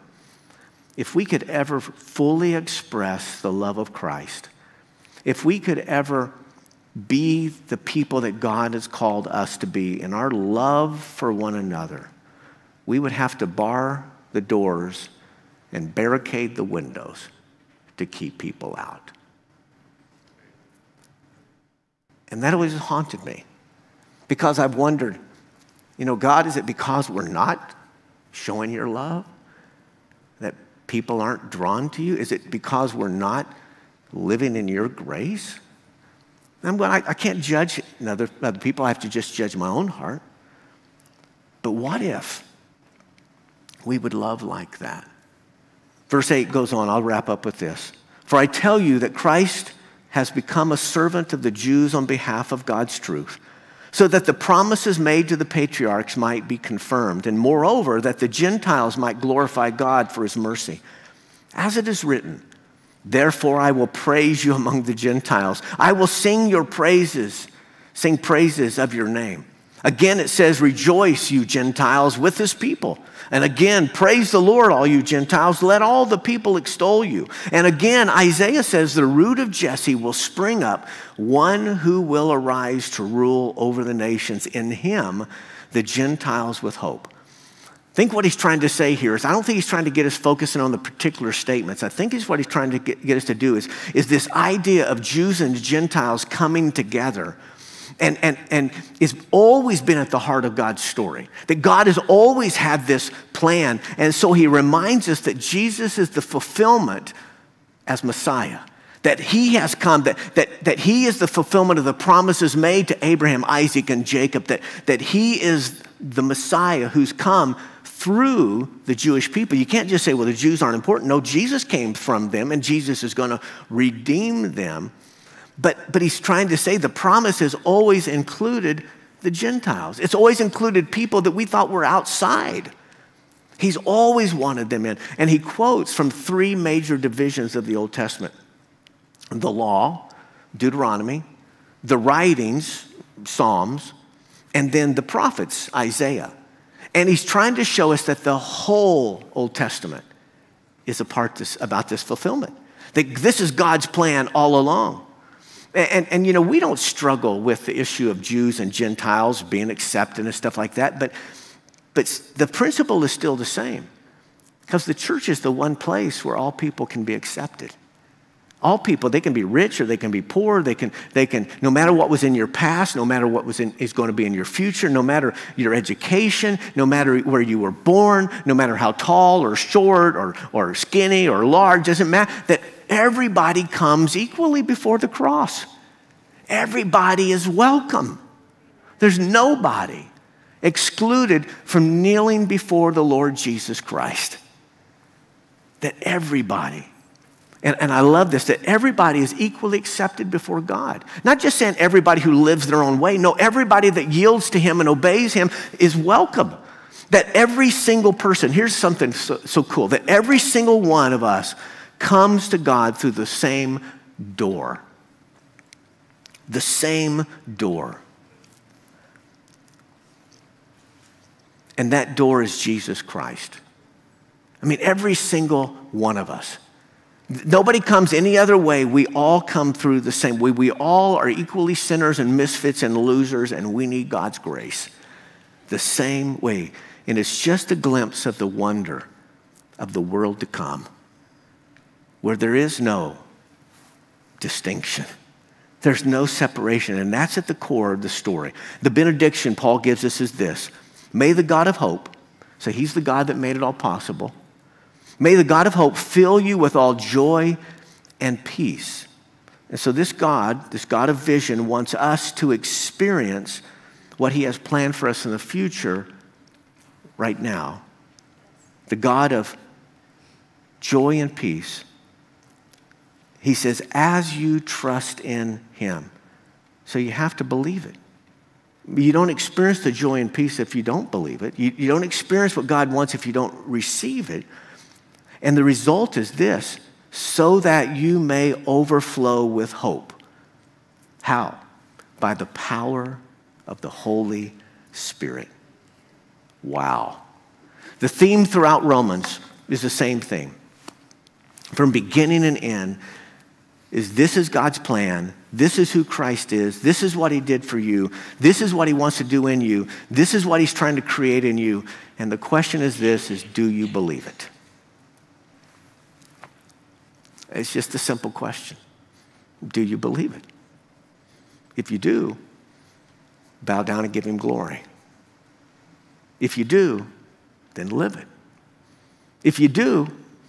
fully express the love of Christ, if we could ever be the people that God has called us to be in our love for one another, we would have to bar the doors and barricade the windows to keep people out. And that always haunted me, because I've wondered, God, is it because we're not showing your love that people aren't drawn to you? Is it because we're not living in your grace? I can't judge other people. I have to just judge my own heart. But what if we would love like that? Verse 8 goes on. I'll wrap up with this. For I tell you that Christ has become a servant of the Jews on behalf of God's truth, so that the promises made to the patriarchs might be confirmed, and moreover, that the Gentiles might glorify God for his mercy. As it is written, therefore I will praise you among the Gentiles. I will sing praises of your name. Again it says, rejoice, you Gentiles, with his people. And again, praise the Lord, all you Gentiles. Let all the people extol you. And again, Isaiah says, the root of Jesse will spring up, one who will arise to rule over the nations. In him, the Gentiles with hope. I think what he's trying to say here is, I don't think he's trying to get us focusing on the particular statements. I think what he's trying to get us to do is this idea of Jews and Gentiles coming together. And it's always been at the heart of God's story, that God has always had this plan. And so he reminds us that Jesus is the fulfillment as Messiah, that he has come, that he is the fulfillment of the promises made to Abraham, Isaac, and Jacob, that he is the Messiah who's come through the Jewish people. You can't just say, well, the Jews aren't important. No, Jesus came from them, and Jesus is going to redeem them. But he's trying to say the promise has always included the Gentiles. It's always included people that we thought were outside. He's always wanted them in. And he quotes from three major divisions of the Old Testament: the law, Deuteronomy, the writings, Psalms, and then the prophets, Isaiah. And he's trying to show us that the whole Old Testament is about this fulfillment. That this is God's plan all along. And we don't struggle with the issue of Jews and Gentiles being accepted and stuff like that, but the principle is still the same, because the church is the one place where all people can be accepted. All people, they can be rich or they can be poor, they can no matter what was in your past, no matter what is going to be in your future, no matter your education, no matter where you were born, no matter how tall or short or skinny or large, doesn't matter, that everybody comes equally before the cross. Everybody is welcome. There's nobody excluded from kneeling before the Lord Jesus Christ. That everybody, and I love this, that everybody is equally accepted before God. Not just saying everybody who lives their own way. No, everybody that yields to him and obeys him is welcome. That every single person, here's something so cool, that every single one of us comes to God through the same door. The same door. And that door is Jesus Christ. I mean, every single one of us. Nobody comes any other way. We all come through the same way. We all are equally sinners and misfits and losers, and we need God's grace the same way. And it's just a glimpse of the wonder of the world to come, where there is no distinction. There's no separation, and that's at the core of the story. The benediction Paul gives us is this: may the God of hope, so he's the God that made it all possible, may the God of hope fill you with all joy and peace. And so this God of vision, wants us to experience what he has planned for us in the future right now. The God of joy and peace. He says, as you trust in him. So you have to believe it. You don't experience the joy and peace if you don't believe it. You don't experience what God wants if you don't receive it. And the result is this: so that you may overflow with hope. How? By the power of the Holy Spirit. Wow. The theme throughout Romans is the same thing. From beginning and end, is this is God's plan. This is who Christ is. This is what he did for you. This is what he wants to do in you. This is what he's trying to create in you. And the question is this, is do you believe it? It's just a simple question. Do you believe it? If you do, bow down and give him glory. If you do, then live it. If you do,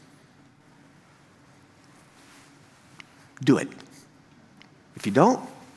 do it. If you don't,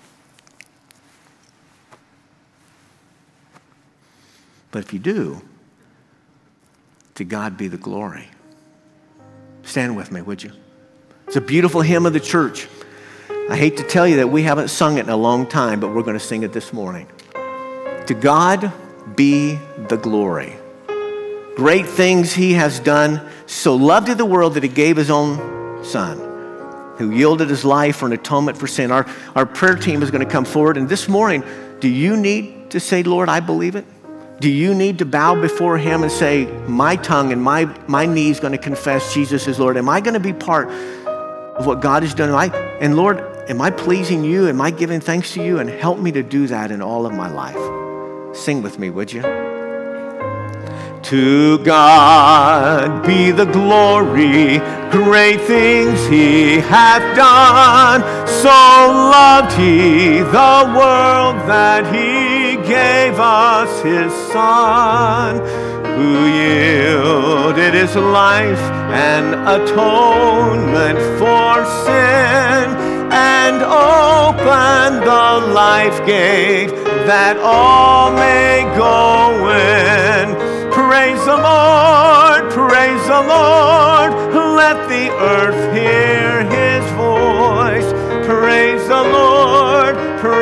but if you do, to God be the glory. Stand with me, would you? It's a beautiful hymn of the church. I hate to tell you that we haven't sung it in a long time, but we're going to sing it this morning. To God be the glory. Great things he has done. So loved he the world that he gave his own son, who yielded his life for an atonement for sin. Our prayer team is going to come forward. And this morning, do you need to say, Lord, I believe it? Do you need to bow before him and say, my tongue and my knee is going to confess Jesus is Lord? Am I going to be part of what God has done? And Lord, am I pleasing you? Am I giving thanks to you? And help me to do that in all of my life. Sing with me, would you? To God be the glory, great things he hath done. So loved he the world that he gave us his Son, who yielded his life an atonement for sin, and opened the life gate that all may go in. Praise the Lord, let the earth hear his voice. Praise the Lord,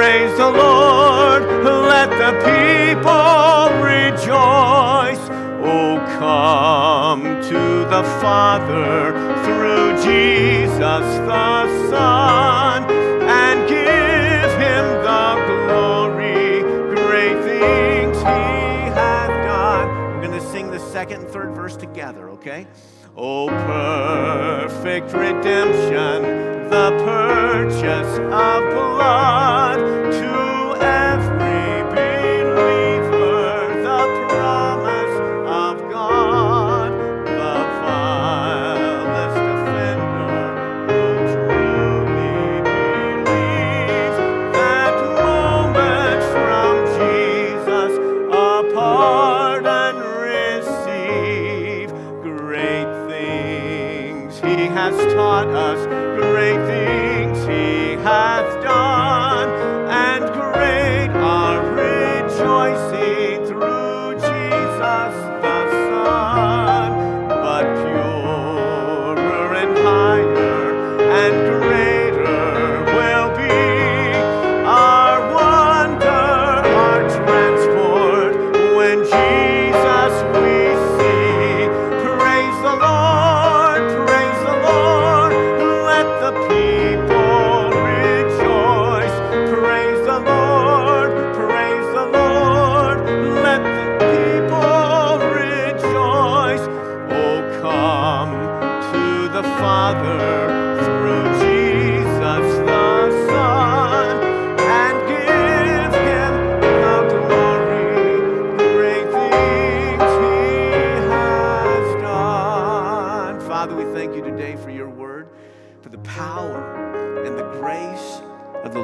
let the people rejoice. Oh, come to the Father through Jesus the Son, and give him the glory, great things he hath done. We're going to sing the second and third verse together, okay? Oh, perfect redemption, the purchase of blood, to every believer, the promise of God, the vilest offender who truly believes, that moment from Jesus a pardon receive. Great things he has taught us, great things he hath done.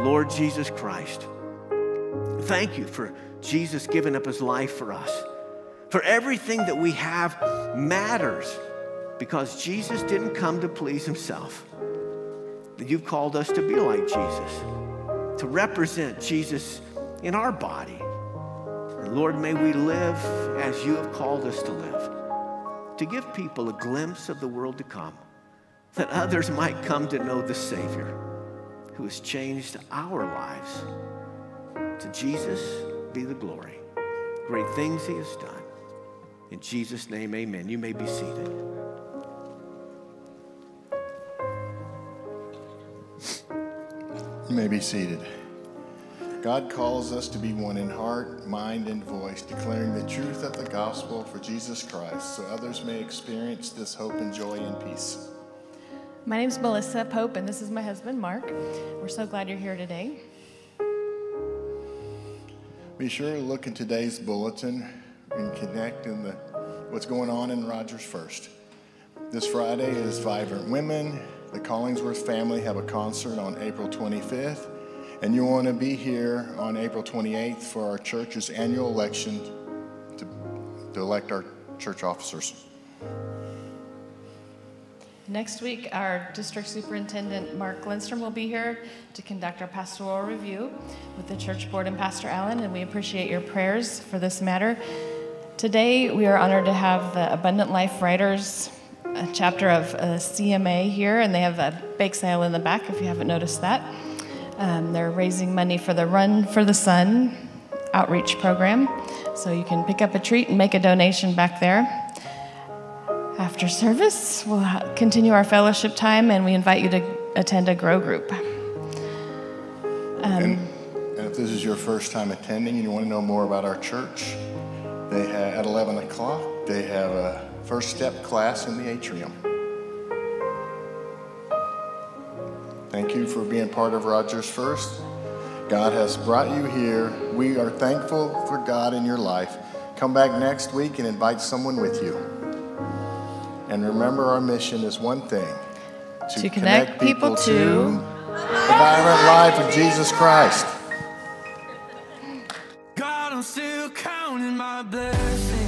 Lord Jesus Christ. Thank you for Jesus giving up his life for us. For everything that we have matters because Jesus didn't come to please himself. You've called us to be like Jesus, to represent Jesus in our body. And Lord, may we live as you have called us to live, to give people a glimpse of the world to come, that others might come to know the Savior who has changed our lives. To Jesus be the glory. Great things he has done. In Jesus' name, amen. You may be seated. You may be seated. God calls us to be one in heart, mind, and voice, declaring the truth of the gospel for Jesus Christ so others may experience this hope and joy and peace. My name's Melissa Pope, and this is my husband, Mark. We're so glad you're here today. Be sure to look in today's bulletin and connect in what's going on in Rogers First. This Friday is Vibrant Women. The Collingsworth family have a concert on April 25th, and you want to be here on April 28th for our church's annual election to elect our church officers. Next week, our district superintendent, Mark Lindstrom, will be here to conduct our pastoral review with the church board and Pastor Allen, and we appreciate your prayers for this matter. Today, we are honored to have the Abundant Life Writers chapter of CMA here, and they have a bake sale in the back if you haven't noticed that. They're raising money for the Run for the Sun outreach program, so you can pick up a treat and make a donation back there. After service, we'll continue our fellowship time, and we invite you to attend a grow group. And if this is your first time attending and you want to know more about our church, they have, at 11 o'clock, they have a first step class in the atrium. Thank you for being part of Rogers First. God has brought you here. We are thankful for God in your life. Come back next week and invite someone with you. And remember, our mission is one thing: to connect people to the vibrant life of Jesus Christ. God, I'm still counting my blessings.